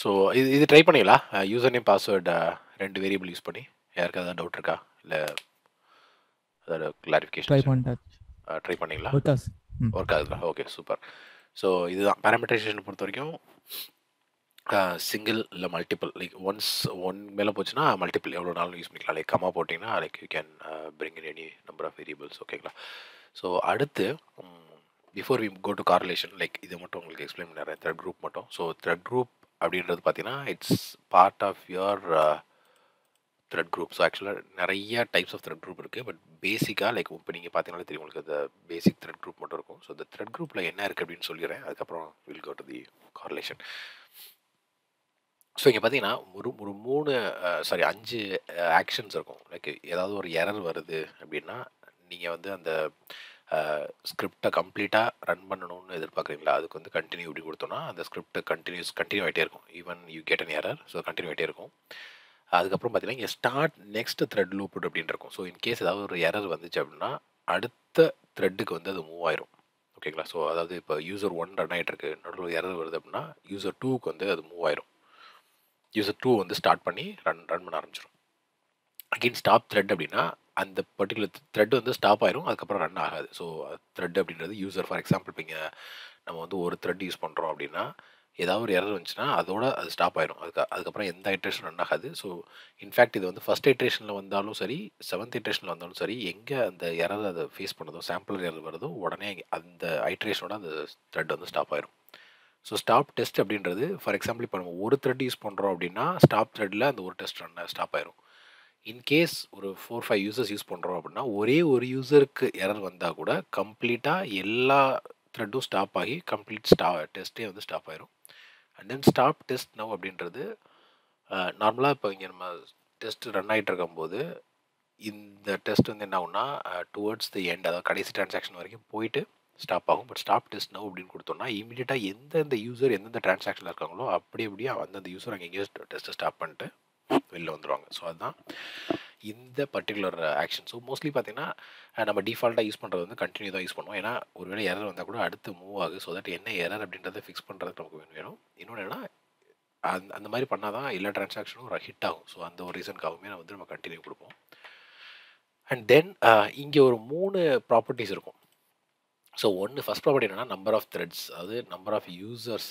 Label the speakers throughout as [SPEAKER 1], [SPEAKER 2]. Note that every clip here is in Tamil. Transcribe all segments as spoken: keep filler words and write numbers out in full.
[SPEAKER 1] ஸோ இது இது ட்ரை பண்ணீங்களா? யூசர் நேம் பாஸ்வேர்ட் ரெண்டு வேரியபிள் யூஸ் பண்ணி யாருக்காவது ஏதாவது டவுட் இருக்கா? இல்லை அதோட கிளாரிஃபிகேஷன்
[SPEAKER 2] ட்ரை பண்ணிட்டாச்சு.
[SPEAKER 1] ட்ரை பண்ணீங்களா?
[SPEAKER 2] ஒர்க்காஸ்
[SPEAKER 1] ஒர்க் ஆகுதுங்களா? Okay super. ஸோ இதுதான் பேராமீட்டரைசேஷன் பொறுத்த வரைக்கும் சிங்கிள் இல்லை மல்டிபிள், லைக் ஒன்ஸ் ஒன் மேலே போச்சுன்னா மல்டிபிள் எவ்வளோ நாளும் யூஸ் பண்ணிக்கலாம். லைக் கம்மா போட்டிங்கன்னா like you can bring in any number of variables. ஓகேங்களா? ஸோ அடுத்து before we go to correlation, like இதை மட்டும் உங்களுக்கு எக்ஸ்பிளைன் பண்ணுறேன், த்ரெட் குரூப் மட்டும். ஸோ த்ரெட் குரூப் அப்படின்றது பார்த்தீங்கன்னா it's part of your thread group. So ஆக்சுவலாக நிறைய டைப்ஸ் ஆஃப் த்ரெட் குரூப் இருக்குது. பட் பேசிக்காக லைக் இப்போ நீங்கள் பார்த்தீங்கன்னா தெரியும் உங்களுக்கு அந்த பேசிக் த்ரெட் குரூப் மட்டும் இருக்கும். ஸோ இந்த த்ரெட் குரூப்பில் என்ன இருக்குது அப்படின்னு சொல்லிடுறேன், அதுக்கப்புறம் will go to the correlation. So இங்கே பார்த்தீங்கன்னா ஒரு ஒரு மூணு சாரி அஞ்சு ஆக்ஷன்ஸ் இருக்கும். லைக் ஏதாவது ஒரு எரர் வருது அப்படின்னா நீங்கள் வந்து அந்த ஸ்கிரிப்டை கம்ப்ளீட்டாக ரன் பண்ணணும்னு எதிர்பார்க்குறீங்களா, அதுக்கு வந்து கண்டினியூ இப்படி கொடுத்தோன்னா அந்த ஸ்கிரிப்ட் கண்டினியூஸ் கண்டினியூ ஆகிட்டே இருக்கும். Even you get an error, so continue ஆகிட்டே இருக்கும். அதுக்கப்புறம் பார்த்தீங்கன்னா இங்கே ஸ்டார்ட் நெக்ஸ்ட் த்ரெட் லூப் அப்படின்னு இருக்கும். ஸோ இன்கேஸ் ஏதாவது ஒரு எரர் வந்துச்சு அப்படின்னா அடுத்த த்ரெட்டுக்கு வந்து அது மூவ் ஆயிரும். ஓகேங்களா? ஸோ அதாவது இப்போ யூசர் ஒன் ரன் ஆகிட்டு இருக்கு, நடுவில் எரர் வருது அப்படின்னா யூசர் டூக்கு வந்து அது மூவ் ஆயிரும். யூசர் டூ வந்து ஸ்டார்ட் பண்ணி ரன் ரன் பண்ண ஆரம்பிச்சிடும். அகெயின் ஸ்டாப் த்ரெட் அப்படின்னா அந்த பர்டிகுலர் த்ரெட் வந்து ஸ்டாப் ஆயிரும், அதுக்கப்புறம் ரன் ஆகாது. ஸோ த்ரெட் அப்படின்றது யூசர், ஃபார் எக்ஸாம்பிள் இப்போ இங்கே நம்ம வந்து ஒரு த்ரெட் யூஸ் பண்ணுறோம் அப்படின்னா ஏதாவது ஒரு எரர் வந்துச்சுன்னா அதோட அது ஸ்டாப் ஆயிரும். அதுக்கு அதுக்கப்புறம் எந்த ஐட்ரேஷன் ரன் ஆகாது. ஸோ இன்ஃபேக்ட் இது வந்து ஃபஸ்ட் ஐட்ரேஷனில் வந்தாலும் சரி, செவன்த் ஐட்ரேஷனில் வந்தாலும் சரி, எங்கே அந்த எரர் அதை ஃபேஸ் பண்ணதோ, சாம்பிள் எரர் வருதோ, உடனே அந்த ஐட்ரேஷனோட அந்த த்ரெட் வந்து ஸ்டாப் ஆயிரும். ஸோ ஸ்டாப் டெஸ்ட் அப்படின்றது ஃபார் எக்ஸாம்பிள் இப்போ நம்ம ஒரு த்ரெட் யூஸ் பண்ணுறோம் அப்படின்னா ஸ்டாப் த்ரெட்டில் அந்த ஒரு டெஸ்ட் ரன் ஸ்டாப் ஆயிரும். இன்கேஸ் ஒரு ஃபோர் ஃபைவ் யூசர்ஸ் யூஸ் பண்ணுறோம் அப்படின்னா ஒரே ஒரு யூசருக்கு எரர் வந்தால் கூட கம்ப்ளீட்டாக எல்லா த்ரெட்டும் ஸ்டாப் ஆகி கம்ப்ளீட் ஸ்டா டெஸ்ட்டே வந்து ஸ்டாப் ஆயிரும். And then stop test now அப்படின்றது நார்மலாக இப்போ இங்கே நம்ம டெஸ்ட் ரன் ஆகிட்டு இருக்கும்போது இந்த டெஸ்ட் வந்து என்ன ஆகும்னா டுவர்ட்ஸ் தி எண்ட், அதாவது கடைசி டிரான்சாக்ஷன் வரைக்கும் போயிட்டு ஸ்டாப் ஆகும். பட் ஸ்டாப் டெஸ்ட் நவ் அப்படின்னு கொடுத்தோம்னா இமீடியட்டாக எந்தெந்த யூசர் எந்தெந்த டிரான்சாக்ஷனில் இருக்காங்களோ அப்படி அப்படியே அந்தந்த யூசர் அங்கே எங்கேயோ டெஸ்ட்டை ஸ்டாப் பண்ணிட்டு வெளில வந்துடுவாங்க. ஸோ அதுதான் இந்த பர்டிகுலர் ஆக்ஷன். ஸோ மோஸ்ட்லி பார்த்தீங்கன்னா நம்ம டிஃபால்ட்டாக யூஸ் பண்ணுறது வந்து கண்டினியூ தான் யூஸ் பண்ணுவோம். ஏன்னா ஒருவேளை எரர் வந்தால் கூட அடுத்து மூவ் ஆகுது. ஸோ தட் என்ன எரர் அப்படின்றத ஃபிக்ஸ் பண்ணுறதுக்கு நமக்கு வேணும். இன்னொன்று என்னன்னா அந்த அந்த மாதிரி பண்ணால் தான் எல்லா டிரான்சாக்ஷனும் ஒரு ஹிட் ஆகும். ஸோ அந்த ஒரு ரீசனுக்காகவுமே நான் வந்து நம்ம கண்டினியூ கொடுப்போம். அண்ட் தென் இங்கே ஒரு மூணு ப்ராப்பர்ட்டிஸ் இருக்கும். ஸோ ஒன்று ஃபஸ்ட் ப்ராப்பர்ட்டி என்னென்னா நம்பர் ஆஃப் த்ரெட்ஸ், அதாவது நம்பர் ஆஃப் யூசர்ஸ்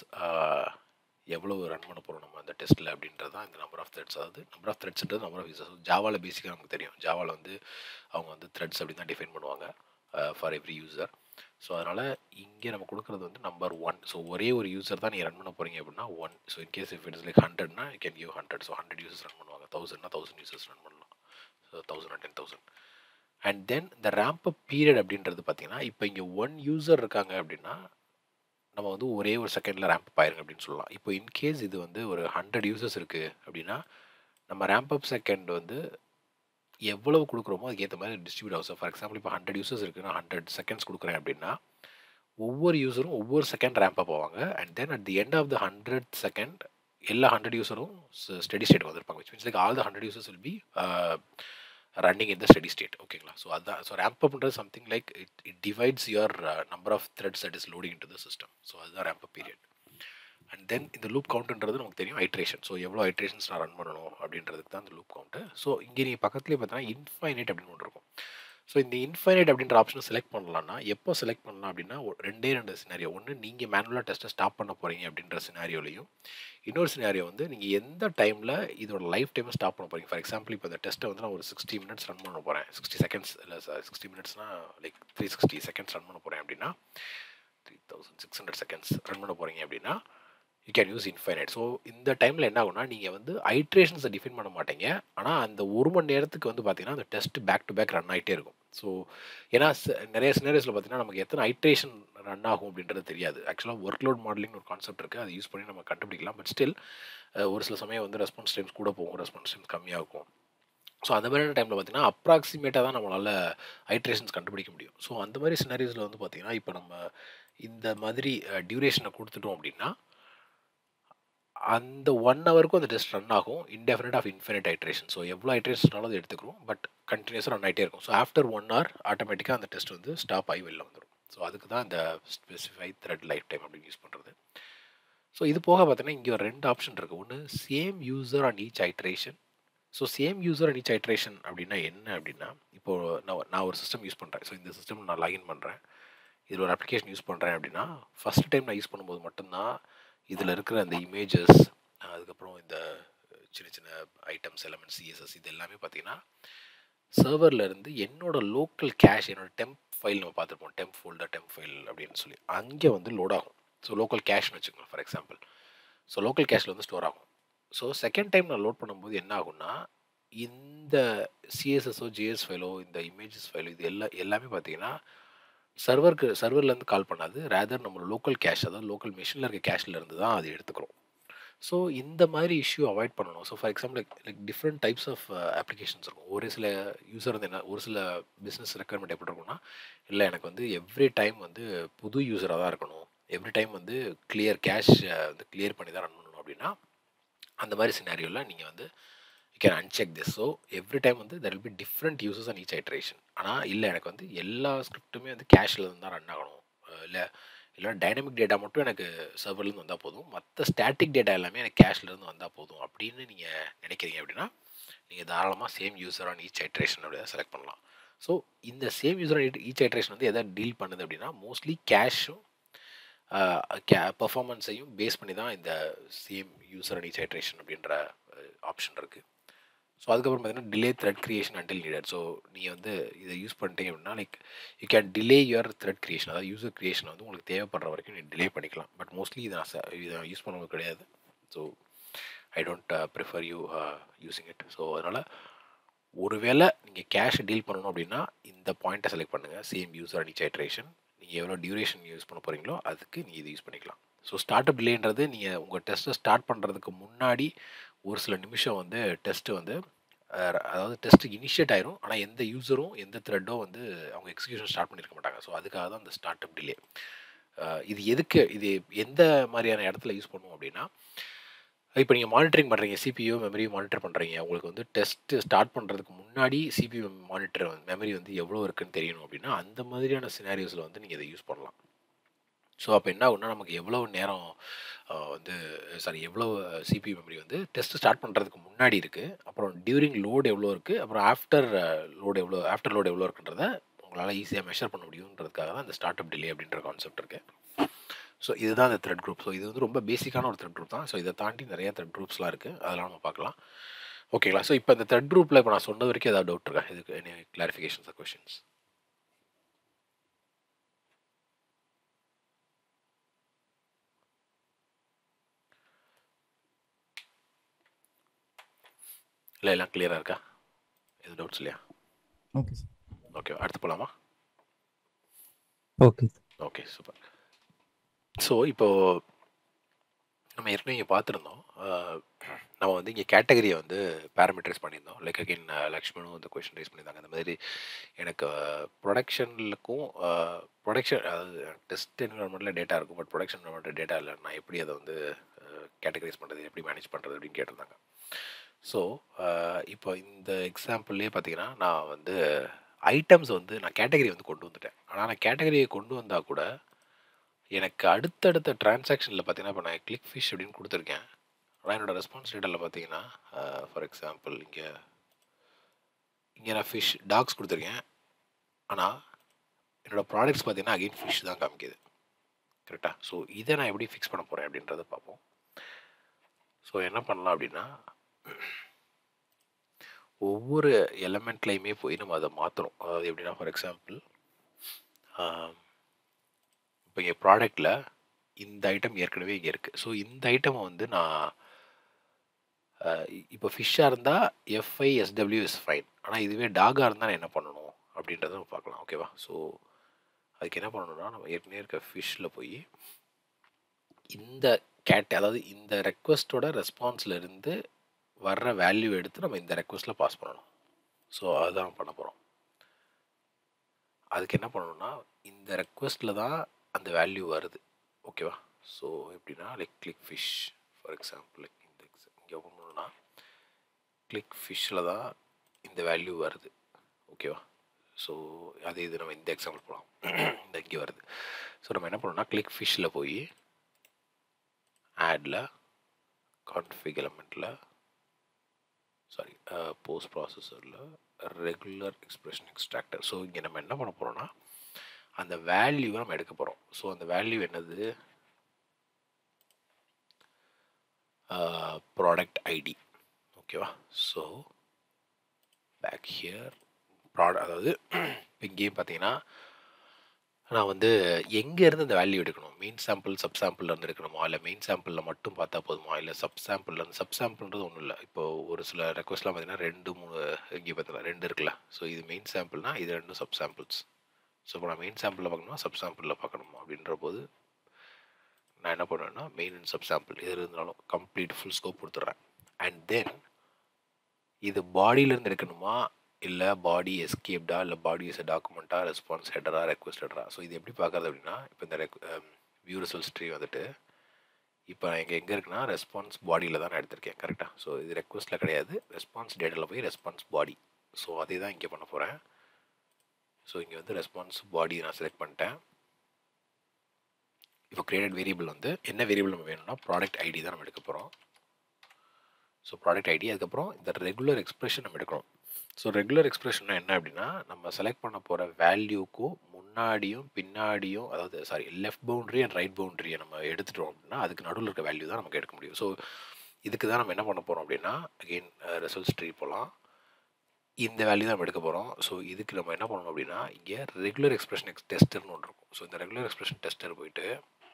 [SPEAKER 1] எவ்வளவு ரன் பண்ண போகிறோம் நம்ம அந்த டெஸ்ட்டில் அப்படின்றது தான் இந்த நம்பர் ஆஃப் த்ரெட்ஸ். அதாவது நம்பர் ஆஃப் த்ரெட்ஸ்ன்றது நம்பர் ஆஃப் யூசர்ஸ். ஜாவாவில் பேசிக்காக நமக்கு தெரியும், ஜாவாவில் வந்து அவங்க வந்து த்ரெட்ஸ் அப்படின்னு தான் டிஃபைன் பண்ணுவாங்க ஃபார் எவ்ரி யூசர். ஸோ அதனால் இங்கே நம்ம கொடுக்குறது வந்து நம்பர் ஒன். ஸோ ஒரே ஒரு யூசர் தான் நீங்கள் ரன் பண்ண போகிறீங்க அப்படின்னா one. So in case if it's like ஹண்ட்ரட்னா you can give hundred. So hundred users run பண்ணுவாங்க. தௌசண்ட்னா தௌசண்ட் யூசர்ஸ் ரன் பண்ணலாம். So thousand ten thousand. And then இந்த ரேம்ப் அப் பீரியட் அப்படின்றது பார்த்தீங்கன்னா இப்போ இங்கே ஒன் யூசர் இருக்காங்க அப்படின்னா நம்ம வந்து ஒரே ஒரு செகண்டில் ரேம்ப் அப் ஆயிருங்க அப்படின்னு சொல்லலாம். இப்போ இன்கேஸ் இது வந்து ஒரு ஹண்ட்ரட் யூசர்ஸ் இருக்குது அப்படின்னா நம்ம ரேம்ப் அப் செகண்ட் வந்து எவ்வளவு கொடுக்குறோமோ அதுக்கேற்ற மாதிரி டிஸ்ட்ரிபியூட் ஆகும். ஃபார் எக்ஸாம்பிள் இப்போ ஹண்ட்ரட் யூசர்ஸ் இருக்குன்னா ஹண்ட்ரட் செகண்ட்ஸ் கொடுக்குறேன் அப்படின்னா ஒவ்வொரு யூசரும் ஒவ்வொரு செகண்ட் ரேம்ப் அப் ஆவாங்க. And then at the end of the hundred second எல்லா ஹண்ட்ரட் யூசரும் ஸ்டெடி ஸ்டேட் வந்திருப்பாங்க. Which means like all the hundred users will be running in the steady state. ஓகேங்களா? ஸோ அதுதான். ஸோ ரேம்ப் அப்ன்றது something like it it divides your number of threads that is loading in to the system. So அதுதான் ramp up period. And then இந்த லூப் கவுண்ட்ன்றது நமக்கு தெரியும் ஐட்ரேஷன். ஸோ எவ்வளோ ஐட்ரேஷன்ஸ் நான் ரன் பண்ணணும் அப்படின்றதுக்கு தான் இந்த லூப் கவுண்ட்டு. ஸோ இங்கே நீங்கள் பக்கத்துலேயே பார்த்தீங்கன்னா இன்ஃபைனைட் அப்படின்னு ஒன்று இருக்கும். ஸோ இந்த இன்ஃபைனைட் அப்படின்ற ஆப்ஷனை செலக்ட் பண்ணலாம்னா எப்போ செலக்ட் பண்ணலாம் அப்படின்னா ரெண்டே ரெண்டு சினாரியோ. ஒன்று நீங்கள் மேனுவலாக டெஸ்ட்டை ஸ்டாப் பண்ண போகிறீங்க அப்படின்ற சினாரியோலையும், இன்னொரு சினாரியோ வந்து நீங்கள் எந்த டைமில் இதோட லைஃப் டைமை ஸ்டாப் பண்ண போகிறீங்க. ஃபார் எக்ஸாம்பிள் இப்போ இந்த டெஸ்ட்டை வந்து நான் ஒரு சிக்ஸ்டி மினிட்ஸ் ரன் பண்ண போகிறேன். சிக்ஸ்டி செகண்ட்ஸ் இல்லை சார் சிக்ஸ்டி மினிட்ஸ்னால் like three sixty seconds run பண்ண போகிறேன் அப்படின்னா three thousand six hundred seconds run பண்ண போகிறீங்க அப்படின்னா you can use infinite. So இந்த டைமில் என்ன ஆகும்னா நீங்கள் வந்து ஐட்ரேஷன்ஸை டிஃபைன் பண்ண மாட்டீங்க. ஆனால் அந்த ஒரு மணி நேரத்துக்கு வந்து பார்த்தீங்கன்னா அந்த test back to back run ஆகிட்டே இருக்கும். ஸோ ஏன்னா நிறைய சினாரியோஸில் பார்த்தீங்கன்னா நமக்கு எத்தனை ஐட்ரேஷன் ரன் ஆகும் அப்படின்றது தெரியாது. ஆக்சுவலாக ஒர்க் லோட் மாடலிங் ஒரு கான்செப்ட் இருக்குது, அதை யூஸ் பண்ணி நம்ம கண்டுபிடிக்கலாம். பட் ஸ்டில் ஒரு சில சமயம் வந்து ரெஸ்பான்ஸ் டைம்ஸ் கூட போகும், ரெஸ்பான்ஸ் டைம்ஸ் கம்மியாக இருக்கும். ஸோ அந்த மாதிரியான டைமில் பார்த்தீங்கன்னா அப்ராக்சிமேட்டாக தான் நம்மளால் ஐட்ரேஷன்ஸ் கண்டுபிடிக்க முடியும். ஸோ அந்த மாதிரி சினாரியோஸில் வந்து பார்த்தீங்கன்னா இப்போ நம்ம இந்த மாதிரி டியூரேஷனை கொடுத்துட்டோம் அப்படின்னா அந்த ஒன் ஹவருக்கும் அந்த டெஸ்ட் ரன் ஆகும். Indefinite of infinite iteration. So எவ்வளோ ஐட்ரேஷன்னாலும் அது எடுத்துக்கிறோம். பட் கண்டினியூஸாக ரன் ஆகிட்டே இருக்கும். ஸோ ஆஃப்டர் ஒன் ஹவர் ஆட்டோமேட்டிக்காக அந்த டெஸ்ட் வந்து ஸ்டாப் ஆகி வெளில வந்துடும். ஸோ அதுக்கு தான் இந்த ஸ்பெசிஃபை த்ரெட் லைஃப் டைம் அப்படின்னு யூஸ் பண்ணுறது. ஸோ இது போக பார்த்தீங்கன்னா இங்கே ஒரு ரெண்டு ஆப்ஷன் இருக்குது. ஒன்று same user on each iteration. So same user on each iteration அப்படின்னா என்ன அப்படின்னா, இப்போது நான் நான் ஒரு சிஸ்டம் யூஸ் பண்ணுறேன். ஸோ இந்த சிஸ்டம் நான் லாகின் பண்ணுறேன், இதில் ஒரு அப்ளிகேஷன் யூஸ் பண்ணுறேன் அப்படின்னா, ஃபஸ்ட் டைம் நான் யூஸ் பண்ணும்போது மட்டும்தான் இதில் இருக்கிற அந்த இமேஜஸ், அதுக்கப்புறம் இந்த சின்ன சின்ன ஐட்டம்ஸ் எலமெண்ட்ஸ் சிஎஸ்எஸ் இது எல்லாமே பார்த்தீங்கன்னா சர்வரில் இருந்து என்னோட லோக்கல் கேஷ், என்னோட டெம்ப் ஃபைல் நம்ம பார்த்துருப்போம், டெம்ப் ஃபோல்டர் டெம்ப் ஃபைல் அப்படின்னு சொல்லி அங்கே வந்து லோட் ஆகும். ஸோ லோக்கல் கேஷ்னு வச்சுக்கோங்க ஃபார் எக்ஸாம்பிள். ஸோ லோக்கல் கேஷில் வந்து ஸ்டோர் ஆகும். ஸோ செகண்ட் டைம் நான் லோட் பண்ணும்போது என்ன ஆகும்னா, இந்த சிஎஸ்எஸ்ஓ ஜேஎஸ் ஃபைலோ இந்த இமேஜஸ் ஃபைலோ இது எல்லாம் எல்லாமே பார்த்தீங்கன்னா சர்வருக்கு சர்வர்லேருந்து கால் பண்ணாது, ரேதர் நம்ம லோக்கல் கேஷ், அதாவது லோக்கல் மிஷினில் இருக்க கேஷில் இருந்து தான் அது எடுத்துக்கிறோம். ஸோ இந்த மாதிரி இஷ்யூ அவாய்ட் பண்ணணும். So for example like like different types of applications இருக்கும். ஒரு சில யூசர் வந்து என்ன, ஒரு சில பிஸ்னஸ் ரெக்குயர்மெண்ட் எப்படி இருக்கும்னா, இல்லை எனக்கு வந்து எவ்ரி டைம் வந்து புது யூஸராக தான் இருக்கணும், எவ்ரி டைம் வந்து கிளியர் கேஷ் வந்து கிளியர் பண்ணி தான் ரன் பண்ணணும் அப்படின்னா, அந்த மாதிரி சினாரியோவில் நீங்கள் வந்து you can uncheck this. So every time வந்து there will be different uses and each iteration. ஆனால் இல்லை எனக்கு வந்து எல்லா ஸ்கிரிப்ட்டுமே வந்து கேஷில் இருந்து தான் ரன் ஆகணும், இல்லை இல்லை டைனமிக் டேட்டா மட்டும் எனக்கு சர்வர்லேருந்து வந்தால் போதும், மற்ற ஸ்டாட்டிக் டேட்டா எல்லாமே எனக்கு கேஷ்லேருந்து வந்தால் போதும் அப்படின்னு நீங்கள் நினைக்கிறீங்க அப்படின்னா, நீங்கள் தாராளமாக same user on each iteration அப்படியே செலக்ட் பண்ணலாம். ஸோ இந்த same user on each iteration வந்து எதாவது டீல் பண்ணுது அப்படின்னா, மோஸ்ட்லி கேஷும் கே பர்ஃபார்மன்ஸையும் பேஸ் பண்ணி தான் இந்த same user on each iteration அப்படின்ற ஆப்ஷன் இருக்குது. ஸோ அதுக்கப்புறம் பார்த்தீங்கன்னா delay thread creation until needed. So நீங்கள் வந்து இதை யூஸ் பண்ணிட்டீங்க அப்படின்னா like you can delay your thread creation, அதாவது யூசர் கிரியேஷன் வந்து உங்களுக்கு தேவைப்படுற வரைக்கும் நீங்கள் டிலே பண்ணிக்கலாம். பட் மோஸ்ட்லி இதை நான் இதை யூஸ் பண்ணுவது கிடையாது. So I don't prefer you using it. So அதனால் ஒருவேளை நீங்கள் கேஷை டீல் பண்ணணும் அப்படின்னா இந்த பாயிண்ட்டை செலக்ட் பண்ணுங்கள், same user and each iteration. நீங்கள் எவ்வளோ டியூரேஷன் யூஸ் பண்ண போகிறீங்களோ அதுக்கு நீங்கள் இது யூஸ் பண்ணிக்கலாம். ஸோ ஸ்டார்ட் அப் டிலேன்றது நீங்கள் உங்கள் டெஸ்ட்டை ஸ்டார்ட் பண்ணுறதுக்கு முன்னாடி ஒரு சில நிமிஷம் வந்து டெஸ்ட்டு வந்து அதாவது டெஸ்ட் இனிஷியேட் ஆயிரும், ஆனால் எந்த யூஸரும் எந்த த்ரெட்டோ வந்து அவங்க எக்ஸிக்யூஷன் ஸ்டார்ட் பண்ணியிருக்க மாட்டாங்க. ஸோ அதுக்காக தான் அந்த ஸ்டார்ட் அப் டிலே. இது எதுக்கு, இது எந்த மாதிரியான இடத்துல யூஸ் பண்ணுவோம் அப்படின்னா, இப்போ நீங்கள் மானிட்டரிங் பண்ணுறீங்க, சிபியூ மெமரி மானிட்டர் பண்ணுறீங்க, உங்களுக்கு வந்து டெஸ்ட்டு ஸ்டார்ட் பண்ணுறதுக்கு முன்னாடி சிபியூ மானிட்டர் மெமரி வந்து எவ்வளோ இருக்குன்னு தெரியணும் அப்படின்னா, அந்த மாதிரியான சினாரியோஸில் வந்து நீங்கள் இதை யூஸ் பண்ணலாம். ஸோ அப்போ என்ன ஆகுன்னா, நமக்கு எவ்வளோ நேரம் வந்து சாரி எவ்வளோ சிபியூ மெமரி வந்து டெஸ்ட் ஸ்டார்ட் பண்ணுறதுக்கு முன்னாடி இருக்குது, அப்புறம் டியூரிங் லோடு எவ்வளோ இருக்குது, அப்புறம் ஆஃப்டர் லோடு எவ்வளோ ஆஃப்டர் லோடு எவ்வளோ இருக்குன்றத உங்களால் ஈஸியாக மெஷர் பண்ண முடியுன்றதுக்காக தான் இந்த ஸ்டார்ட் அப் டிலே அப்படின்ற கான்செப்ட் இருக்குது. ஸோ இதுதான் இந்த த்ரெட் குரூப். ஸோ இது வந்து ரொம்ப பேசிக்கான ஒரு த்ரெட் குரூப் தான். ஸோ இதை தாண்டி நிறைய த்ரெட் குரூப்ஸ்லாம் இருக்குது, அதெல்லாம் நம்ம பார்க்கலாம். ஓகேங்களா? ஸோ இப்போ இந்த த்ரெட் குரூப்பில் இப்போ நான் சொன்னது வரைக்கும் ஏதாவது டவுட் இருக்கா? இதுக்கு எனி கிளாரிஃபிகேஷன்ஸ் ஆர் கொஷின்ஸ்? இல்லை எல்லாம் கிளியராக இருக்கா? எதுவும் டவுட்ஸ் இல்லையா?
[SPEAKER 2] Okay sir.
[SPEAKER 1] ஓகே, அடுத்து போகலாமா?
[SPEAKER 2] Okay
[SPEAKER 1] okay, super. ஸோ இப்போது நம்ம ஏற்கனவே இங்கே பார்த்துருந்தோம், நம்ம வந்து இங்கே கேட்டகரியை வந்து பேராமீட்டரைஸ் பண்ணியிருந்தோம். லைக் அகெயின் லக்ஷ்மணும் இந்த கொஷின் ரைஸ் பண்ணியிருந்தாங்க. இந்த மாதிரி எனக்கு ப்ரொடக்ஷனுக்கும் ப்ரொடக்ஷன் அதாவது டெஸ்ட் என்விரான்மெண்ட்டில் டேட்டா இருக்கும், பட் ப்ரொடக்ஷன் என்விரான்மெண்ட்டில் டேட்டா இல்லை, நான் எப்படி அதை வந்து கேட்டகரைஸ் பண்ணுறது, எப்படி மேனேஜ் பண்ணுறது அப்படின்னு கேட்டிருந்தாங்க. ஸோ இப்போ இந்த எக்ஸாம்பிள்லேயே பார்த்தீங்கன்னா, நான் வந்து ஐட்டம்ஸ் வந்து நான் கேட்டகரி வந்து கொண்டு வந்துட்டேன். ஆனால் நான் கேட்டகரியை கொண்டு வந்தால் கூட எனக்கு அடுத்தடுத்த டிரான்சாக்ஷனில் பார்த்தீங்கன்னா, இப்போ நான் கிளிக் ஃபிஷ் அப்படின்னு கொடுத்துருக்கேன். ஆனால் என்னோடய ரெஸ்பான்ஸ் டேட்டாவில் பார்த்தீங்கன்னா, ஃபார் எக்ஸாம்பிள் இங்கே இங்கே நான் ஃபிஷ் டாக்ஸ் கொடுத்துருக்கேன், ஆனால் என்னோடய ப்ராடக்ட்ஸ் பார்த்தீங்கன்னா அகெயின் ஃபிஷ் தான் காமிக்குது. கரெக்டாக? ஸோ இதை நான் எப்படி ஃபிக்ஸ் பண்ண போகிறேன் அப்படின்றத பார்ப்போம். ஸோ என்ன பண்ணலாம் அப்படின்னா, ஒவ்வொரு எலமெண்ட்லையுமே போய் நம்ம அதை மாற்றணும். அதாவது எப்படின்னா, ஃபார் எக்ஸாம்பிள் இப்போ இங்கே ப்ராடக்டில் இந்த ஐட்டம் ஏற்கனவே இங்கே இருக்குது. ஸோ இந்த ஐட்டமை வந்து நான் இப்போ ஃபிஷ்ஷாக இருந்தால் எஃப்ஐ எஸ்டபிள்யூ இஸ் ஃபைன், ஆனால் இதுவே டாகாக இருந்தால் நான் என்ன பண்ணணும் அப்படின்றத நம்ம பார்க்கலாம். ஓகேவா? ஸோ அதுக்கு என்ன பண்ணணும்னா, நம்ம ஏற்கனவே இருக்க ஃபிஷ்ஷில் போய் இந்த கேட் அதாவது இந்த ரெக்வஸ்ட்டோட ரெஸ்பான்ஸில் இருந்து வர்ற வேல்யூ எடுத்து நம்ம இந்த ரெக்வஸ்ட்டில் பாஸ் பண்ணணும். ஸோ அதுதான் பண்ண போகிறோம். அதுக்கு என்ன பண்ணணும்னா, இந்த ரெக்வஸ்ட்டில் தான் அந்த வேல்யூ வருது. ஓகேவா? ஸோ எப்படின்னா, like click fish for example, like இந்த இங்கே ஓப்பன் பண்ணணும்னா கிளிக் ஃபிஷ்ஷில் தான் இந்த வேல்யூ வருது. ஓகேவா? ஸோ அது இது நம்ம இந்த எக்ஸாம்பிள் போகலாம். இந்த இங்கே வருது. ஸோ நம்ம என்ன பண்ணணும்னா, கிளிக் ஃபிஷ்ஷில் போய் ஆட்ல கான்ஃபிக் எலமெண்ட்டில் sorry post processor regular expression extractor. So இங்கே நம்ம என்ன பண்ண போகிறோம்னா அந்த வேல்யூவை நம்ம எடுக்க போகிறோம். ஸோ அந்த வேல்யூ என்னது, ப்ராடக்ட் ஐடி. ஓகேவா? ஸோ பேக் ஹியர் ப்ராடக்ட், அதாவது இங்கேயும் பார்த்தீங்கன்னா நான் வந்து எங்கேருந்து இந்த வேல்யூ எடுக்கணும், மெயின் சாம்பிள் சப் சாம்பிள்லேருந்து எடுக்கணுமா, இல்லை மெயின் சாம்பிளில் மட்டும் பார்த்தா போதுமா, இல்லை சப் சாம்பிள்லேருந்து. சப் சாம்பிள்ன்றது ஒன்றும் இல்லை. இப்போ ஒரு சில ரெக்வஸ்ட்லாம் பார்த்தீங்கன்னா ரெண்டு மூணு இங்கே பார்த்தீங்கன்னா ரெண்டு இருக்குல்ல. ஸோ இது மெயின் சாம்பிள்னா இது ரெண்டும் சப் சாம்பிள்ஸ். ஸோ இப்போ நான் மெயின் சாம்பிளில் பார்க்கணுமா சப் சாம்பிளில் பார்க்கணுமா அப்படின்ற போது நான் என்ன பண்ணுவேன்னா மெயின் அண்ட் சப் சாம்பிள் எது இருந்தாலும் கம்ப்ளீட் ஃபுல் ஸ்கோப் கொடுத்துட்றேன். அண்ட் தென் இது பாடியிலேருந்து எடுக்கணுமா, இல்லை பாடி எஸ்கேப்டா, இல்லை பாடி இஸ் டாக்குமெண்ட்டா, ரெஸ்பான்ஸ் ஹெடரா, ரெக்வஸ்ட் ஹெடரா. ஸோ இது எப்படி பார்க்குறது அப்படின்னா, இப்போ இந்த ரெக் வியூ ரிசல்ட்ஸ் ட்ரீ வந்துட்டு இப்போ நான் இங்கே எங்கே இருக்குன்னா ரெஸ்பான்ஸ் பாடியில் தான் நான் எடுத்திருக்கேன். கரெக்டாக? ஸோ இது ரெக்வஸ்ட்டில் கிடையாது, ரெஸ்பான்ஸ் டேட்டாவில் போய் ரெஸ்பான்ஸ் பாடி. ஸோ அதே தான் இங்கே பண்ண போகிறேன். ஸோ இங்கே வந்து ரெஸ்பான்ஸ் பாடி நான் செலக்ட் பண்ணிட்டேன். இப்போ கிரியேட்டட் வேரியபிள் வந்து என்ன வேரியபிள் நம்ம வேணும்னா ப்ராடக்ட் ஐடி தான் நம்ம எடுக்க போகிறோம். ஸோ ப்ராடக்ட் ஐடி, அதுக்கப்புறம் இந்த ரெகுலர் எக்ஸ்பிரஷன் நம்ம எடுக்கிறோம். ஸோ ரெகுலர் எக்ஸ்பிரஷன் என்ன அப்படின்னா நம்ம செலக்ட் பண்ண போகிற வேல்யூக்கும் முன்னாடியும் பின்னாடியும், அதாவது sorry left boundary and right பவுண்ட்ரியை நம்ம எடுத்துட்டோம் அப்படின்னா அதுக்கு நடுவில் இருக்க வேல்யூ தான் நமக்கு எடுக்க முடியும். ஸோ இதுக்கு தான் நம்ம என்ன பண்ண போகிறோம் அப்படின்னா அகெயின் ரிசல்ட்ஸ் ட்ரீ போகலாம். இந்த வேல்யூ தான் நம்ம எடுக்க போகிறோம். ஸோ இதுக்கு நம்ம என்ன பண்ணணும் அப்படின்னா இங்கே ரெகுலர் எக்ஸ்பிரஷன் எக்ஸ் டெஸ்டர்னு ஒன்று இருக்கும். ஸோ இந்த ரெகுலர் எக்ஸ்பிரஷன் டெஸ்டர் போயிட்டு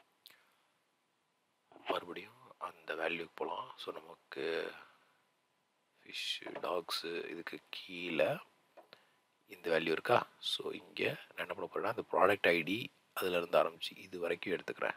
[SPEAKER 1] மறுபடியும் அந்த வேல்யூக்கு போகலாம். ஸோ நமக்கு ஃபிஷ் டாக்ஸு இதுக்கு கீழே இந்த வேல்யூ இருக்கா. ஸோ இங்கே நான் என்ன பண்ண போகிறேன்னா அந்த ப்ராடக்ட் ஐடி அதிலிருந்து ஆரம்பித்து இது வரைக்கும் எடுத்துக்கிறேன்.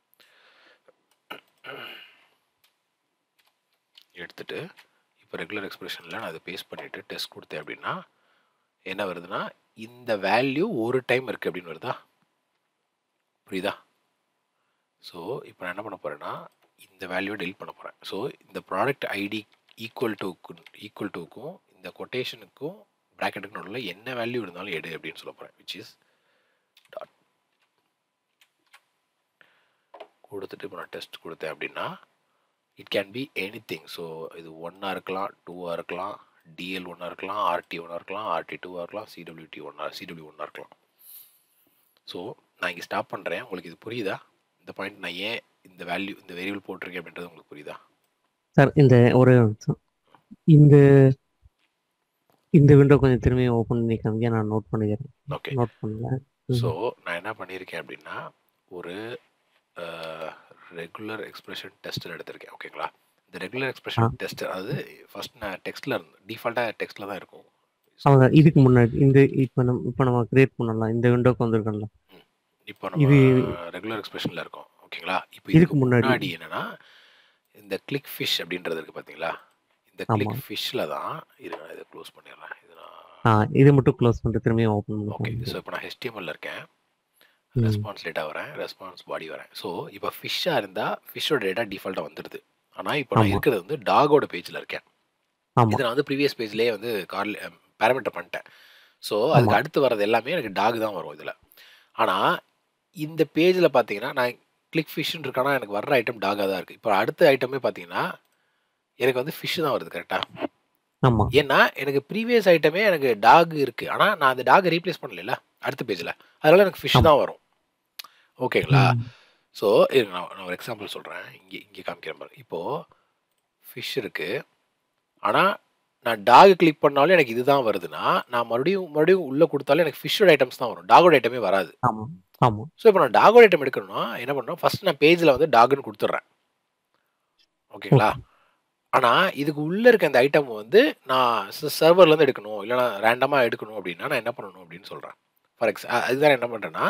[SPEAKER 1] எடுத்துகிட்டு இப்போ ரெகுலர் எக்ஸ்பிரஷனில் நான் அதை பேஸ்ட் பண்ணிவிட்டு டெஸ்ட் கொடுத்தேன் அப்படின்னா என்ன வருதுன்னா இந்த வேல்யூ ஒரு டைம் இருக்குது அப்படின்னு வருதா, புரியுதா? ஸோ இப்போ நான் என்ன பண்ண போகிறேன்னா இந்த வேல்யூவை டெலிட் பண்ண போகிறேன். ஸோ இந்த ப்ராடக்ட் ஐடி ஈக்குவல் டுக்கு ஈக்குவல் டுக்கும் இந்த கொட்டேஷனுக்கும் ப்ராக்கெட்டுக்கு நடுவில் என்ன வேல்யூ இருந்தாலும் எடு அப்படின்னு சொல்ல போகிறேன். விச் இஸ் டாட் கொடுத்துட்டு இப்போ நான் டெஸ்ட் கொடுத்தேன் அப்படின்னா it can be anything. So இது ஒன்னாக இருக்கலாம், டூவாக இருக்கலாம், டிஎல் ஒன்னாக இருக்கலாம், ஆர்டி ஒன்னாக இருக்கலாம், ஆர்டி டூவாக இருக்கலாம், சிடபிள்யூடி ஒன்னா சிடபிள்யூ ஒன்னாக இருக்கலாம். ஸோ நான் இங்கே ஸ்டாப் பண்ணுறேன். உங்களுக்கு இது புரியுதா? இந்த பாயிண்ட் நான் ஏன் இந்த வேல்யூ இந்த வேரியபிள் போட்டிருக்கேன் அப்படின்றது உங்களுக்கு புரியுதா
[SPEAKER 2] சார்? இந்த ஒரு இந்த இந்த விண்டோ கொஞ்சம் திரும்பி ஓப்பன் பண்ணி காமிங்க, நான் நோட் பண்ணிக்கிறேன்.
[SPEAKER 1] ஓகே,
[SPEAKER 2] நோட் பண்ணல.
[SPEAKER 1] ஸோ நான் என்ன பண்ணியிருக்கேன் அப்படின்னா ஒரு ரெகுலர் எக்ஸ்பிரஷன் டெஸ்டர் எடுத்திருக்கேன். ஓகேங்களா? இந்த ரெகுலர் எக்ஸ்பிரஷன் டெஸ்டர் அதாவது ஃபர்ஸ்ட் நான் டெக்ஸ்ட்டில் இருந்து டிஃபால்ட்டாக டெக்ஸ்ட்டில் தான் இருக்கும்.
[SPEAKER 2] அவங்க இதுக்கு முன்னாடி இந்த இப்போ நம்ம இப்போ நம்ம கிரியேட் பண்ணலாம் இந்த விண்டோக்கு வந்துருக்கோம்ல.
[SPEAKER 1] இப்போ நம்ம ரெகுலர் எக்ஸ்பிரஷனில் இருக்கோம். ஓகேங்களா? இப்போ இதுக்கு முன்னாடி என்னன்னா இந்த கிளிக் ஃபிஷ் அப்படின்றது இருக்குது பார்த்தீங்களா? இந்த கிளிக் ஃபிஷ்ல தான் இது நான் இதை க்ளோஸ் பண்ணிடுறேன். இது நான்
[SPEAKER 2] இது மட்டும் க்ளோஸ் பண்ணிட்டு திரும்பி ஓப்பன் பண்ணுறேன்.
[SPEAKER 1] ஓகே, ஸோ இப்போ நான் ஹெச்டிஎம்எல்ல இருக்கேன், ரெஸ்பான்ஸ் டேட்டா வரேன், ரெஸ்பான்ஸ் பாடி வரேன். ஸோ இப்போ ஃபிஷ்ஷாக இருந்தால் ஃபிஷ்ஷோட டேட்டா டிஃபால்ட்டாக வந்துடுது. ஆனால் இப்போ நான் இருக்கிறது வந்து டாகோட பேஜில் இருக்கேன். இது நான் வந்து ப்ரீவியஸ் பேஜ்லேயே வந்து கார் பேராமீட்டர் பண்ணிட்டேன். ஸோ அதுக்கு அடுத்து வர்றது எல்லாமே எனக்கு டாக் தான் வரும் இதில். ஆனால் இந்த பேஜில் பார்த்தீங்கன்னா நான் கிளிக் ஃபிஷ்ன்னு இருக்கானா எனக்கு வர்ற ஐட்டம் டாகாக தான் இருக்குது. இப்போ அடுத்த ஐட்டமே பார்த்தீங்கன்னா எனக்கு வந்து ஃபிஷ் தான் வருது. கரெக்டாக?
[SPEAKER 2] ஆமாம்.
[SPEAKER 1] ஏன்னா எனக்கு ப்ரீவியஸ் ஐட்டமே எனக்கு டாக் இருக்குது, ஆனால் நான் அந்த டாகை ரீப்ளேஸ் பண்ணல அடுத்த பேஜில், அதனால எனக்கு ஃபிஷ் தான் வரும். ஓகேங்களா? ஸோ நான் நான் ஒரு எக்ஸாம்பிள் சொல்கிறேன். இங்கே இங்கே காமிக்கிறேன் பாருங்க. இப்போது ஃபிஷ் இருக்குது, ஆனால் நான் டாக் கிளிக் பண்ணாலும் எனக்கு இதுதான் வருதுன்னா நான் மறுபடியும் மறுபடியும் உள்ளே கொடுத்தாலும் எனக்கு ஃபிஷ்ஷோட ஐட்டம்ஸ் தான் வரும், டாகோட ஐட்டமே வராது.
[SPEAKER 2] ஆமாம் ஆமாம்.
[SPEAKER 1] ஸோ இப்போ நான் டாகோட ஐட்டம் எடுக்கணும்னா என்ன பண்ணுறேன், ஃபர்ஸ்ட் நான் பேஜில் வந்து டாகுன்னு கொடுத்துட்றேன். ஓகேங்களா? ஆனால் இதுக்கு உள்ளே இருக்க அந்த ஐட்டம் வந்து நான் சர்வர்லேருந்து எடுக்கணும், இல்லைனா ரேண்டமாக எடுக்கணும் அப்படின்னா நான் என்ன பண்ணணும் அப்படின்னு சொல்கிறேன். ஃபார் எக்ஸ் அதுதான் என்ன பண்ணுறேன்னா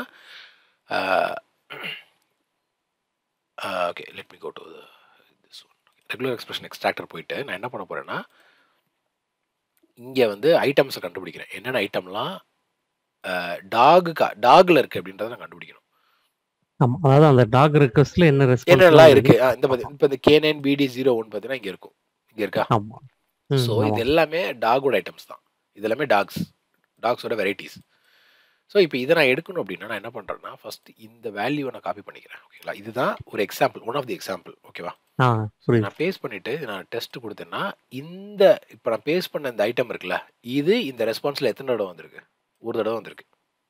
[SPEAKER 1] okay let me go to this one. Regular expression extractor போயிட்டு நான் என்ன பண்ண போகிறேன்னா இங்கே வந்து ஐட்டம்ஸை கண்டுபிடிக்கிறேன். என்னென்ன ஐட்டம்லாம் டாகுக்கா டாகில் இருக்குது அப்படின்றத நான் கண்டுபிடிக்கணும்.
[SPEAKER 2] ஆமாம், அதாவது அந்த டாக் ரெக்வெஸ்ட்ல என்ன ரெஸ்பான்ஸ்
[SPEAKER 1] என்னெல்லாம் இருக்குது. இந்த பார்த்து இப்போ இந்த K nine PD zero one பார்த்தீங்கன்னா இங்கே இருக்கும், இங்கே இருக்கா?
[SPEAKER 2] ஆமாம்.
[SPEAKER 1] ஸோ இது எல்லாமே டாகோட ஐட்டம்ஸ் தான். இது எல்லாமே டாக்ஸ் டாக்ஸோட வெரைட்டிஸ். ஸோ இப்போ இதை நான் எடுக்கணும் அப்படின்னா நான் என்ன பண்ணுறேன்னா ஃபஸ்ட் இந்த வேல்யூவை நான் காப்பி பண்ணிக்கிறேன். ஓகேங்களா? இதுதான் ஒரு example, one of the example. ஓகேவா?
[SPEAKER 2] ஆ
[SPEAKER 1] ஸோ
[SPEAKER 2] புரியுது.
[SPEAKER 1] நான் பேஸ்ட் பண்ணிவிட்டு நான் டெஸ்ட் கொடுத்தேன்னா இந்த இப்போ நான் பேஸ்ட் பண்ண இந்த ஐட்டம் இருக்குல்ல இது இந்த ரெஸ்பான்ஸில் எத்தனை தடவை வந்திருக்கு? ஒரு தடவை வந்திருக்கு.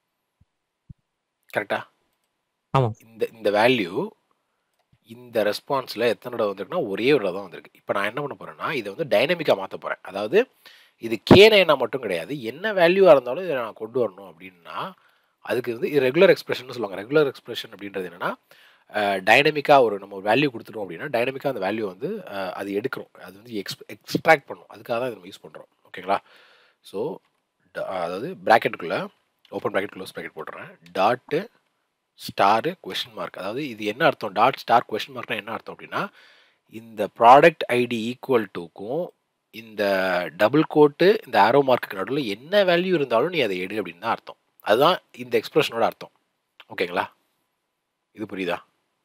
[SPEAKER 1] கரெக்டா?
[SPEAKER 2] ஆமாம்.
[SPEAKER 1] இந்த இந்த வேல்யூ இந்த ரெஸ்பான்ஸில் எத்தனை தடவை வந்திருக்குன்னா ஒரே ஒரு தடவை தான் வந்திருக்கு. இப்போ நான் என்ன பண்ண போகிறேன்னா இதை வந்து டைனமிக்காக மாற்ற போகிறேன். அதாவது இது கேனைனா மட்டும் கிடையாது, என்ன வேல்யூவாக இருந்தாலும் இதை நான் கொண்டு வரணும் அப்படின்னா அதுக்கு வந்து இது ரெகுலர் எக்ஸ்பிரஷன் சொல்லுவாங்க. ரெகுலர் எக்ஸ்பிரஷன் அப்படின்றது என்னென்னா டைனமிக்காக ஒரு நம்ம ஒரு வேல்யூ கொடுத்துட்டோம் அப்படின்னா டைனமிக்காக அந்த வேல்யூ வந்து அது எடுக்கிறோம், அது வந்து எக்ஸ் எக்ஸ்ட்ராக்ட் பண்ணும். அதுக்காக தான் இதை நம்ம யூஸ் பண்ணுறோம். ஓகேங்களா? ஸோ அதாவது ப்ராக்கெட்டுக்குள்ளே ஓப்பன் ப்ராக்கெட் க்ளோஸ் ப்ராக்கெட் போட்டுறேன். Dot star question mark. அதாவது இது என்ன அர்த்தம்? டாட் ஸ்டார் கொஷின் மார்க்னா என்ன அர்த்தம் அப்படின்னா இந்த ப்ராடக்ட் ஐடி ஈக்குவல் டுக்கும் இந்த டபுள் கோட்டு இந்த ஆரோ மார்க்குக்கு நடுவில் என்ன வேல்யூ இருந்தாலும் நீ அதை எடு அப்படின்னு தான் அர்த்தம். அதுதான் இந்த எக்ஸ்பிரஷனோட அர்த்தம். ஓகேங்களா? இது புரியுதா?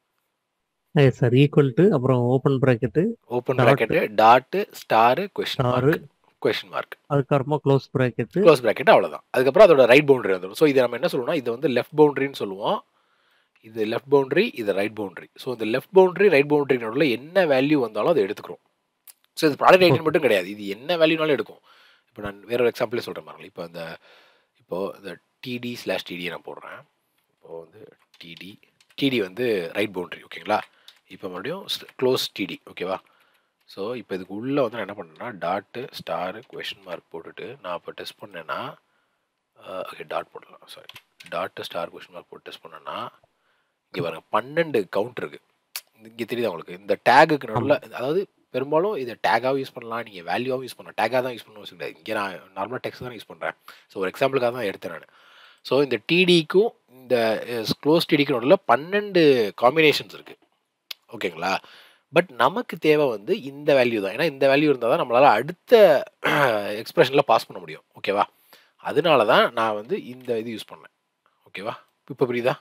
[SPEAKER 2] Yes sir. ஈக்குவல் டு அப்புறம் open bracket
[SPEAKER 1] open bracket dot star question
[SPEAKER 2] star
[SPEAKER 1] mark question mark
[SPEAKER 2] அதுக்கப்புறமா க்ளோஸ் ப்ராக்கெட்டு
[SPEAKER 1] க்ளோஸ் ப்ராக்கெட் அவ்வளோதான். அதுக்கப்புறம் அதோட ரைட் பவுண்டரி வந்துடும். ஸோ இதை நம்ம என்ன சொல்லுவோம்னா இது வந்து லெஃப்ட் பவுண்டரின்னு சொல்லுவோம். இது லெஃப்ட் பவுண்டரி, இது ரைட் பவுண்டரி. ஸோ இந்த லெஃப்ட் பவுண்டரி ரைட் பவுண்டரி நடுவில் என்ன வேல்யூ வந்தாலும் அதை எடுத்துக்கிறோம். ஸோ இது ப்ராடக்ட் ஐடி மட்டும் கிடையாது, இது என்ன வேல்யூனாலும் எடுக்கும். இப்போ நான் வேற ஒரு எக்ஸாம்பிளே சொல்கிறேன் பாருங்கள். இப்போ இந்த இப்போது இந்த டிடி ஸ்லாஷ் டிடியை நான் போடுறேன். இப்போது வந்து டிடி டிடி வந்து ரைட் பவுண்டரி. ஓகேங்களா? இப்போ மறுபடியும் க்ளோஸ் டிடி. ஓகேவா? ஸோ இப்போ இதுக்கு உள்ளே வந்து நான் என்ன பண்ணேன்னா டாட்டு ஸ்டாரு கொஷின் மார்க் போட்டுட்டு நான் இப்போ டெஸ்ட் பண்ணேன்னா ஓகே டாட் போடலாம், sorry dot star question mark போட்டு டெஸ்ட் பண்ணேன்னா இங்கே பாருங்க பன்னெண்டு கவுண்ட் இருக்குது. இங்கே தெரியுது உங்களுக்கு இந்த டேகுக்கு நடுவில். அதாவது பெரும்பாலும் இதை டேகாகவும் யூஸ் பண்ணலாம், நீங்கள் வேல்யூவாகவும் யூஸ் பண்ணலாம். டேகாக தான் யூஸ் பண்ணணும் வச்சுக்கிட்டேன். இங்கே நான் நார்மலாக டெக்ஸ்ட் தான் யூஸ் பண்ணுறேன். ஸோ ஒரு எக்ஸாம்பிளுக்காக தான் எடுத்தேன் நான். ஸோ இந்த டிடிக்கும் இந்த க்ளோஸ் டிடிக்கும் நடுவில் பன்னெண்டு காம்பினேஷன்ஸ் இருக்குது. ஓகேங்களா? பட் நமக்கு தேவை வந்து இந்த வேல்யூ தான். ஏன்னா இந்த வேல்யூ இருந்தால் தான் நம்மளால் அடுத்த எக்ஸ்பிரஷனில் பாஸ் பண்ண முடியும். ஓகேவா? அதனால தான் நான் வந்து இந்த இது யூஸ் பண்ணேன். ஓகேவா? இப்போ புரியுதா?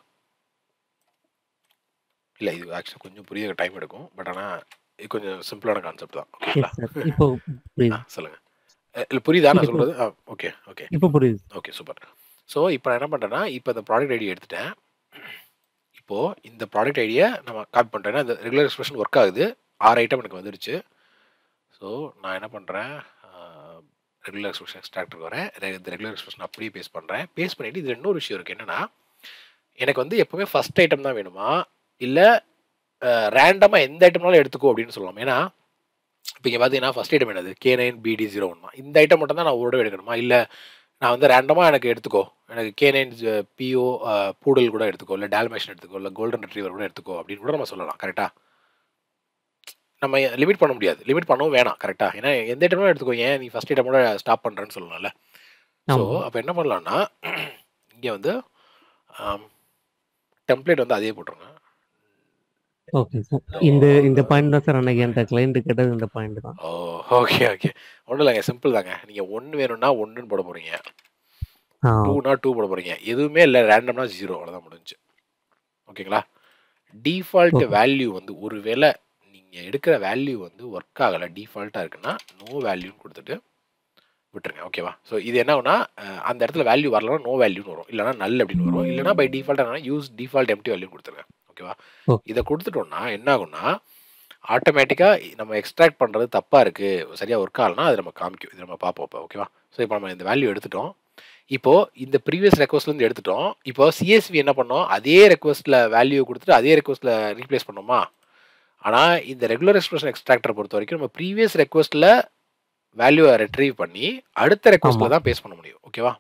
[SPEAKER 1] இல்லை இது ஆக்சுவலாக கொஞ்சம் புரிய டைம் எடுக்கும். பட் ஆனால் இது கொஞ்சம் சிம்பிளான கான்செப்ட் தான். ஓகேங்களா?
[SPEAKER 2] இப்போ புரியுது.
[SPEAKER 1] சொல்லுங்கள். இல்லை புரியுதா நான் சொல்கிறது? ஆ ஓகே ஓகே
[SPEAKER 2] இப்போ புரியுது.
[SPEAKER 1] Okay super. ஸோ இப்போ நான் என்ன பண்ணுறேன்னா இப்போ இந்த ப்ராடக்ட் ஐடி எடுத்துட்டேன். இப்போது இந்த ப்ராடக்ட் ஐடியை நம்ம காப்பி பண்ணுறேன்னா இந்த ரெகுலர் எக்ஸ்பிரஷன் ஒர்க் ஆகுது. ஆறு ஐட்டம் எனக்கு வந்துடுச்சு. ஸோ நான் என்ன பண்ணுறேன், ரெகுலர் எக்ஸ்பிரஷன் எக்ஸ்ட்ராக்டருக்கு வரேன். இந்த ரெகுலர் எக்ஸ்பிரஷன் அப்படியே பேஸ்ட் பண்ணுறேன். பேஸ்ட் பண்ணிவிட்டு இது இன்னொரு விஷயம் இருக்குது. என்னென்னா எனக்கு வந்து எப்போவுமே ஃபஸ்ட் ஐட்டம் தான் வேணுமா இல்லை ரேண்டமாக எந்த ஐட்டம்னாலும் எடுத்துக்கோ அப்படின்னு சொல்லலாம். ஏன்னா இப்போ இங்கே பார்த்தீங்கன்னா ஃபஸ்ட் ஐட்டம் என்னது K nine PD zero one தான். இந்த ஐட்டம் மட்டும் தான் நான் ஒரு எடுக்கணுமா? இல்லை நான் வந்து ரேண்டமாக எனக்கு எடுத்துக்கோ, எனக்கு கே நைன் பிஓ பூடல் கூட எடுத்துக்கோ, இல்லை டால்மேஷன் எடுத்துக்கோ, இல்லை கோல்டன் ரிட்ரீவர் கூட எடுத்துக்கோ அப்படின்னு கூட நம்ம சொல்லலாம். கரெக்டாக? நம்ம லிமிட் பண்ண முடியாது, லிமிட் பண்ணவும் வேணாம். கரெக்டாக? ஏன்னா எந்த ஐட்டமும் எடுத்துக்கோ, ஏன் நீ ஃபஸ்ட் ஐட்டம் கூட ஸ்டாப் பண்ணுறேன்னு சொல்லலாம்ல. ஸோ அப்போ என்ன பண்ணலான்னா இங்கே வந்து டெம்ப்ளேட் வந்து அதே போட்டுருங்க.
[SPEAKER 2] Okay sir. இந்த இந்த பாயிண்ட் தான் சார் அன்னைக்கு என்கிட்ட கிளைண்ட் கேட்டது. இந்த பாயிண்ட் தான்.
[SPEAKER 1] ஓ ஓகே ஓகே ஒன்றும் இல்லைங்க, சிம்பிள் தாங்க. நீங்கள் ஒன்று வேணும்னா ஒன்றுன்னு போட போகிறீங்க, டூனா டூ போட போகிறீங்க. எதுவுமே இல்லை, ரேண்டம்னா ஜீரோ, அவ்வளோதான் முடிஞ்சு. ஓகேங்களா? டிஃபால்ட் வேல்யூ வந்து ஒரு வேளை நீங்கள் எடுக்கிற வேல்யூ வந்து ஒர்க் ஆகலை, டிஃபால்ட்டாக இருக்குன்னா நோ வேல்யூன்னு கொடுத்துட்டு விட்டுருங்க. ஓகேவா? ஸோ இது என்ன ஆகுனா அந்த இடத்துல வேல்யூ வரலன்னா நோ வேல்யூன்னு வரும், இல்லைனா நல் அப்படின்னு வரும். இல்லைனா பை டிஃபால்ட் என்னன்னா யூஸ் டிஃபால்ட் எம்டி வேல்யூன்னு கொடுத்துருங்க. ஓகேவா? இதை கொடுத்துட்டோம்னா என்ன ஆகும்னா ஆட்டோமேட்டிக்காக நம்ம எக்ஸ்ட்ராக்ட் பண்ணுறது தப்பாக இருக்குது, சரியாக ஒர்க் ஆகலைன்னா அது நம்ம காமிக்கும். இது நம்ம பார்ப்போம் இப்போ. ஓகேவா? ஸோ இப்போ நம்ம இந்த வேல்யூ எடுத்துட்டோம். இப்போது இந்த ப்ரீவியஸ் ரெக்வஸ்ட்லேருந்து எடுத்துட்டோம். இப்போ சிஎஸ்வி என்ன பண்ணோம், அதே ரெக்வஸ்ட்டில் வேல்யூ கொடுத்துட்டு அதே ரெக்வஸ்ட்டில் ரீப்ளேஸ் பண்ணோமா? ஆனால் இந்த ரெகுலர் எக்ஸ்பிரஷன் எக்ஸ்ட்ராக்டரை பொறுத்த வரைக்கும் நம்ம ப்ரீவியஸ் ரெக்வஸ்ட்டில் வேல்யூவை ரெட்ரீவ் பண்ணி அடுத்த ரெக்வஸ்ட்டில் தான் பேஸ் பண்ண முடியும். ஓகேவா?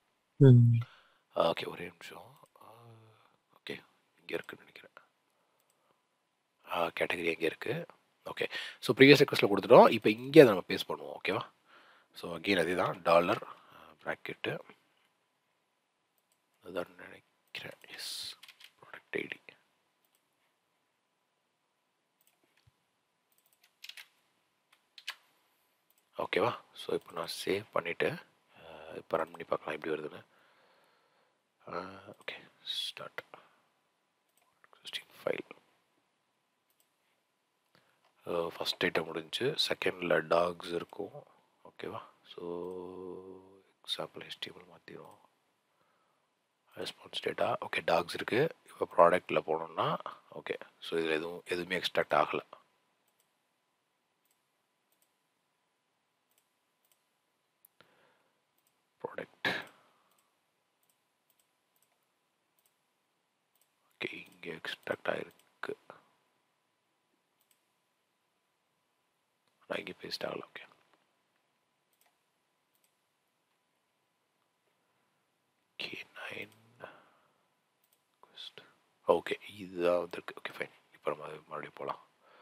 [SPEAKER 1] ஓகே ஒரே நிமிஷம். ஓகே இங்கே இருக்குன்னு நினைக்கிறேன். கேட்டகரி எங்கே இருக்குது? ஓகே. ஸோ ப்ரீவியஸ் ரெக்வஸ்ட்டில் கொடுத்துட்டோம். இப்போ இங்கே அதை நம்ம பேஸ் பண்ணுவோம். ஓகேவா? ஸோ அகெயின் அதே தான் டாலர் ப்ராக்கெட்டு அதுதான் நினைக்கிறேன். Yes product ID. ஓகேவா? ஸோ இப்போ நான் சேவ் பண்ணிவிட்டு இப்போ ரன் பண்ணி பார்க்கலாம் எப்படி வருதுன்னு. Okay start existing file. First item முடிஞ்சு, செகண்டில் டாக்ஸ் இருக்கும். ஓகேவா? ஸோ எக்ஸாம்பிள் ஹெச்டிஎம்எல் மாற்றிடும். ரெஸ்பான்ஸ் டேட்டா ஓகே டாக்ஸ் இருக்குது. இப்போ ப்ராடக்டில் போனோம்னா ஓகே. ஸோ இதில் எதுவும் எதுவுமே எக்ஸ்ட்ராக்ட் ஆகலை. இங்கே எக்ஸ்ட்ராக்ட் ஆகிருக்கு. நான் இங்கே பேஸ்ட் ஆகல. ஓகே கே நைன் ஓகே இதுதான் வந்துருக்கு. Okay fine. இப்போ நம்ம அது மறுபடியும் போகலாம்.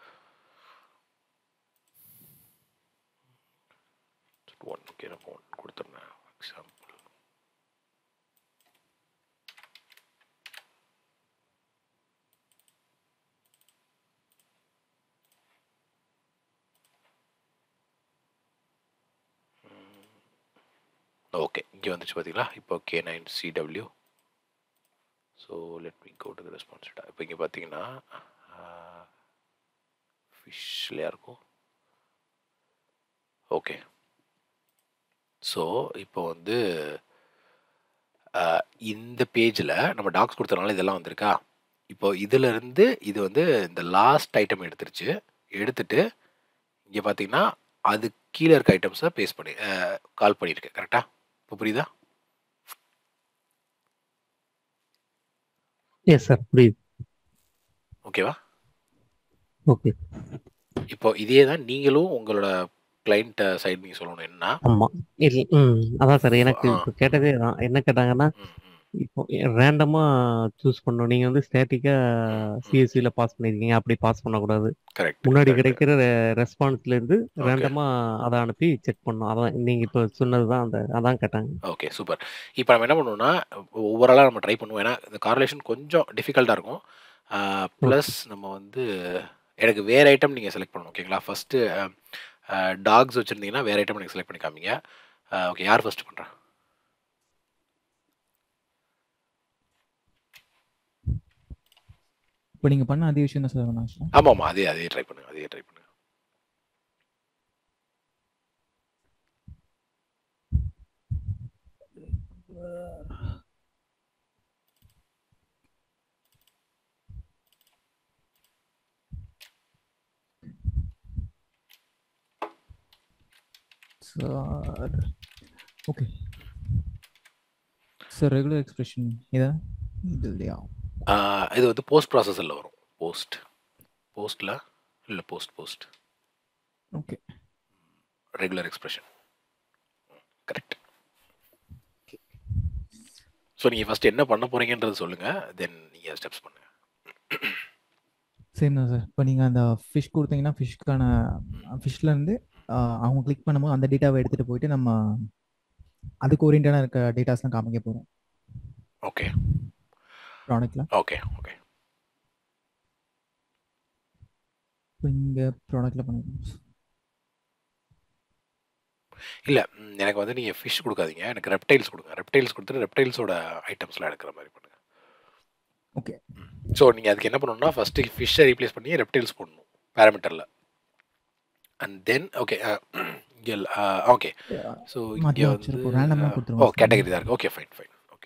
[SPEAKER 1] ஒன் ஓகே நம்ம ஒன் கொடுத்துருந்தேன் எக்ஸாம்பிள். ஓகே இங்கே வந்துச்சு பார்த்தீங்களா. இப்போ K nine CW. So let me go to the response data. இப்போ இங்கே பார்த்தீங்கன்னா ஃபிஷ்லையா இருக்கும். ஓகே ஸோ இப்போ வந்து இந்த பேஜில் நம்ம டாக்ஸ் கொடுத்தனால இதெல்லாம் வந்திருக்கா. இப்போ இதிலிருந்து இது வந்து இந்த லாஸ்ட் ஐட்டம் எடுத்துருச்சு. எடுத்துட்டு இங்கே பார்த்தீங்கன்னா அது கீழே இருக்க ஐட்டம்ஸை பேஸ்ட் பண்ணி கால் பண்ணியிருக்கு. கரெக்டாக இப்போ புரியுதா?
[SPEAKER 2] எஸ் சார் புரியுது.
[SPEAKER 1] ஓகேவா?
[SPEAKER 2] ஓகே
[SPEAKER 1] இப்போ இதே தான் நீங்களும் உங்களோட கிளைண்ட் சைடு நீங்கள் சொல்லணும். என்ன
[SPEAKER 2] ஆமாம் இல்லை ம் அதான் சார் எனக்கு இப்போ கேட்டதே தான். என்ன கேட்டாங்கன்னா இப்போ ரேண்டமாக சூஸ் பண்ணணும். நீங்கள் வந்து ஸ்டேட்டிக்காக சிஎஸ்சியில் பாஸ் பண்ணியிருக்கீங்க, அப்படி பாஸ் பண்ணக்கூடாது.
[SPEAKER 1] கரெக்ட்.
[SPEAKER 2] முன்னாடி கிடைக்கிற ரெஸ்பான்ஸ்லேருந்து ரேண்டமாக அதை அனுப்பி செக் பண்ணணும். அதான் நீங்கள் இப்போ சொன்னது தான் அந்த அதான் கேட்டாங்க.
[SPEAKER 1] Okay super. இப்போ நம்ம என்ன பண்ணுவோம்னா ஓவராலாக நம்ம ட்ரை பண்ணுவோம். ஏன்னா இந்த கார்லேஷன் கொஞ்சம் டிஃபிகல்ட்டாக இருக்கும். ப்ளஸ் நம்ம வந்து எனக்கு வேறு ஐட்டம் நீங்கள் செலக்ட் பண்ணணும். ஓகேங்களா? ஃபஸ்ட்டு டாக்ஸ் வச்சுருந்தீங்கன்னா வேறு ஐட்டம் நீங்கள் செலக்ட் பண்ணி காமிங்க. ஓகே யார் ஃபஸ்ட்டு பண்ணுறேன்?
[SPEAKER 3] இப்போ நீங்கள் பண்ண அதே விஷயம் தான் சார்.
[SPEAKER 1] ஆமாம் ஆமாம் அதே அதே ட்ரை பண்ணுங்க அதே ட்ரை பண்ணுங்க.
[SPEAKER 3] Sir okay sir regular expression இதா இது இல்லையா?
[SPEAKER 1] இது வந்து போஸ்ட் ப்ராசஸில் வரும். போஸ்ட் போஸ்ட்டில் இல்லை post post
[SPEAKER 3] okay
[SPEAKER 1] regular expression correct. So நீங்கள் ஃபஸ்ட்டு என்ன பண்ண போகிறீங்கன்றது சொல்லுங்கள், தென் நீங்கள் ஸ்டெப்ஸ் பண்ணுங்கள்.
[SPEAKER 3] சேம் தான் சார். இப்போ நீங்கள் அந்த ஃபிஷ் கொடுத்தீங்கன்னா ஃபிஷ்க்கான ஃபிஷ்லேருந்து அவங்க கிளிக் பண்ணும்போது அந்த டேட்டாவை எடுத்துகிட்டு போயிட்டு நம்ம அதுக்கு ஓரியன்டான இருக்க டேட்டாஸ்லாம் காமிக்க போகிறோம்.
[SPEAKER 1] ஓகே
[SPEAKER 3] ப்ராடக்ட்ல
[SPEAKER 1] ஓகே ஓகே
[SPEAKER 3] இப்போ இங்கே ப்ராடக்ட்டில் பண்ணிக்கலாம்.
[SPEAKER 1] இல்லை எனக்கு வந்து நீங்கள் ஃபிஷ் கொடுக்காதீங்க, எனக்கு ரெப்டைல்ஸ் கொடுங்க. ரெப்டைல்ஸ் கொடுத்துட்டு ரெப்டைல்ஸோட ஐட்டம்ஸ்லாம் எடுக்கிற மாதிரி பண்ணுங்கள்.
[SPEAKER 3] ஓகே
[SPEAKER 1] ஸோ நீங்கள் அதுக்கு என்ன பண்ணணும்னா ஃபஸ்ட்டு ஃபிஷ்ஷை ரீப்ளேஸ் பண்ணி ரெப்டைல்ஸ் போடணும் பேராமீட்டரில். அண்ட் தென் ஓகே இங்கே ஓகே ஸோ இங்கே வந்து ஓ கேட்டகரி தான் இருக்குது. Okay fine fine okay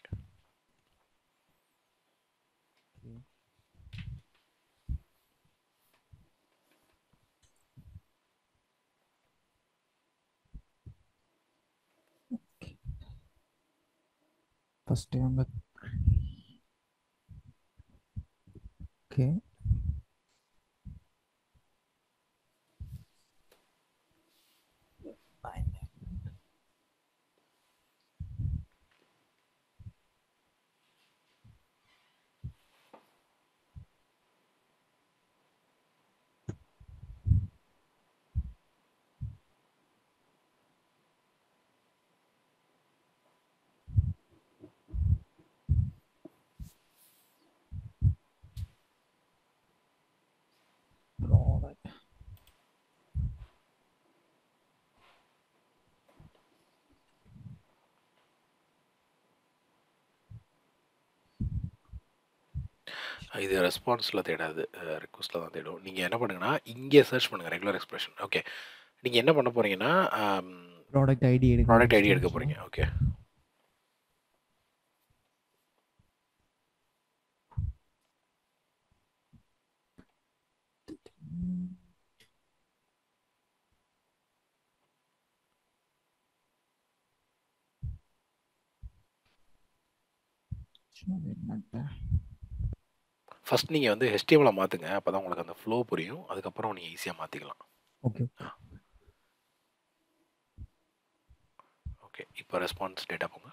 [SPEAKER 3] first அங்கே ஓகே
[SPEAKER 1] இது ரெஸ்பான்ஸில் தேடாது, ரிக்வஸ்ட்டில் தான் தேடும். நீங்கள் என்ன பண்ணுங்கன்னா இங்கே சர்ச் பண்ணுங்கள் ரெகுலர் எக்ஸ்பிரஷன். ஓகே நீங்கள் என்ன பண்ண போகிறீங்கன்னா
[SPEAKER 3] ப்ராடக்ட் ஐடி எடுக்க
[SPEAKER 1] ப்ராடக்ட் ஐடி எடுக்க போகிறீங்க. ஓகே ஃபர்ஸ்ட் நீங்கள் வந்து ஹெச்டிஎம்எல்ல மாற்றுங்க, அப்போ தான் உங்களுக்கு அந்த ஃப்ளோ புரியும். அதுக்கப்புறம் நீங்கள் ஈஸியாக மாற்றிக்கலாம்.
[SPEAKER 3] ஓகே
[SPEAKER 1] ஓகே, இப்போ ரெஸ்பான்ஸ் டேட்டா போங்க.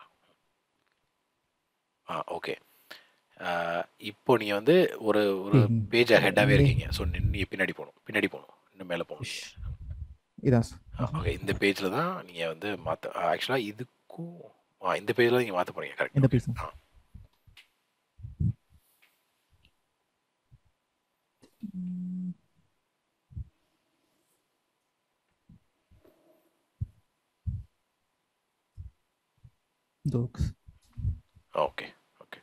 [SPEAKER 1] Ah okay. இப்போ நீங்கள் வந்து ஒரு ஒரு பேஜ் ஹெட்டாகவே இருக்கீங்க. ஸோ நின்று பின்னாடி போகணும், பின்னாடி போகணும், இன்னும் மேலே போகணும்.
[SPEAKER 3] இதான்
[SPEAKER 1] ஓகே, இந்த பேஜில் தான் நீங்கள் வந்து மாற்ற ஆக்சுவலாக இதுக்கும் ஆ இந்த பேஜில் தான் நீங்கள் மாற்ற போகிறீங்க. கரெக்ட்.
[SPEAKER 3] இந்த page
[SPEAKER 1] ah
[SPEAKER 3] docs
[SPEAKER 1] okay okay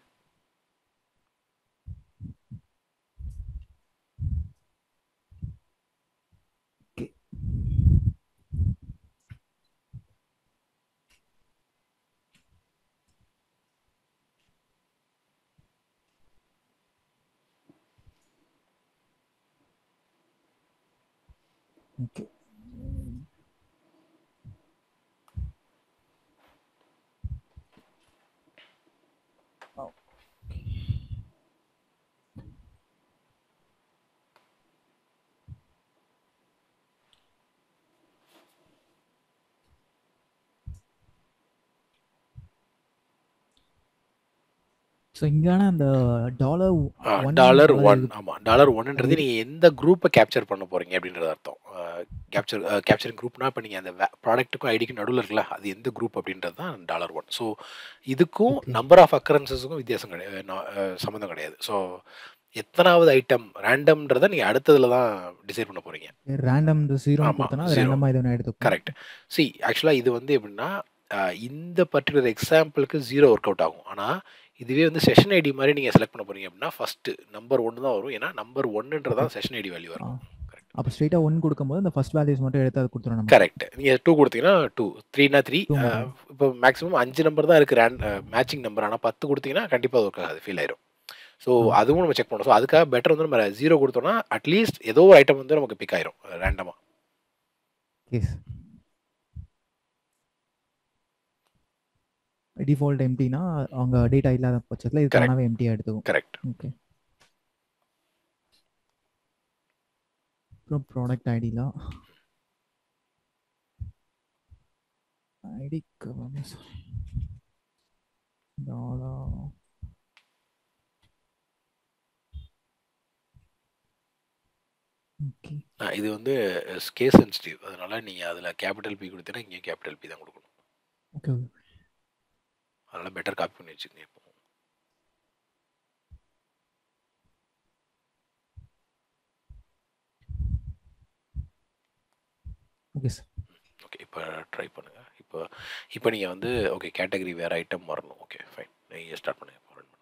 [SPEAKER 3] okay okay so இங்கான அந்த டாலர்
[SPEAKER 1] டாலர் ஒன் ஆமாம் டாலர் ஒன்ன்றது நீங்கள் எந்த குரூப்பை கேப்சர் பண்ண போகிறீங்க அப்படின்றது அர்த்தம். கேப்சர் கேப்சரிங் குரூப்னா இப்போ நீங்கள் அந்த ப்ராடக்ட்டுக்கும் ஐடிக்கும் நடுவில் இருக்குல்ல, அது எந்த குரூப் அப்படின்றது தான் டாலர் ஒன். ஸோ இதுக்கும் நம்பர் ஆஃப் அக்கரன்சஸுக்கும் வித்தியாசம் கிடையாது, சம்மந்தம் கிடையாது. ஸோ எத்தனாவது ஐட்டம் ரேண்டம்ன்றதை நீங்கள் அடுத்ததில் தான் டிசைட் பண்ண போகிறீங்க.
[SPEAKER 3] ரேண்டம் ஜீரோ கொடுத்தனா அது ரேண்டமாக இது ஒன்று எடுத்து
[SPEAKER 1] கரெக்ட். சி ஆக்சுவலாக இது வந்து எப்படின்னா இந்த பர்டிகுலர் எக்ஸாம்பிளுக்கு ஜீரோ ஒர்க் அவுட் ஆகும். ஆனால் இதுவே வந்து செஷன் ஐடி மாதிரி நீங்கள் செலக்ட் பண்ண போகிறீங்க அப்படின்னா ஃபஸ்ட்டு நம்பர் ஒன்று தான் வரும். ஏன்னா நம்பர் ஒன்றுன்றதான் செஷன் ஐடி வேல்யூ வரும். கரெக்ட்.
[SPEAKER 3] அப்போ ஸ்ட்ரெயிட்டாக ஒன் கொடுக்கும்போது அந்த ஃபர்ஸ்ட் வேல்யூஸ் மட்டும் எடுத்து அதை கொடுத்துருவோம்.
[SPEAKER 1] கரெக்ட். நீங்கள் டூ கொடுத்தீங்கன்னா டூ, த்ரீனா த்ரீ. இப்போ மேக்ஸிமம் அஞ்சு நம்பர் தான் இருக்குது ரேண்ட் மேட்சிங் நம்பர். ஆனால் பத்து கொடுத்தீங்கன்னா கண்டிப்பாக ஒர்க் ஆகாது, ஃபீல் ஆயிரும். ஸோ அதுவும் நம்ம செக் பண்ணணும். ஸோ அதுக்காக பெட்டர் வந்து நம்ம ஜீரோ கொடுத்தோம்னா அட்லீஸ்ட் ஏதோ ஒரு ஐட்டம் வந்து நமக்கு பிக் ஆயிரும் ரேண்டமாக.
[SPEAKER 3] டிஃபால்ட் எம்டினா அவங்க டேட்டா இல்லாத பட்சத்தில் இது தானாவே எம்டியாக எடுத்துக்கும்.
[SPEAKER 1] கரெக்ட்.
[SPEAKER 3] ஓகே. அப்புறம் ப்ராடக்ட் ஐடிலாம் ஐடிக்கு வந்து டாலர் ஓகே.
[SPEAKER 1] இது வந்து கேஸ் சென்சிட்டிவ், அதனால நீங்கள் அதில் கேபிட்டல் பி கொடுத்தீங்கன்னா இங்கே கேபிட்டல் பி தான் கொடுக்கணும்.
[SPEAKER 3] ஓகே.
[SPEAKER 1] அதனால் பெட்டர் காப்பி பண்ணி வச்சுக்கோங்க. இப்போ
[SPEAKER 3] ஓகே சார்.
[SPEAKER 1] ஓகே, இப்போ ட்ரை பண்ணுங்கள். இப்போ இப்போ நீங்கள் வந்து ஓகே கேட்டகரி வேறு ஐட்டம் வரணும். ஓகே ஃபைன், நீங்கள் ஸ்டார்ட் பண்ணுங்கள். இப்போ ரன் பண்ணுங்கள்.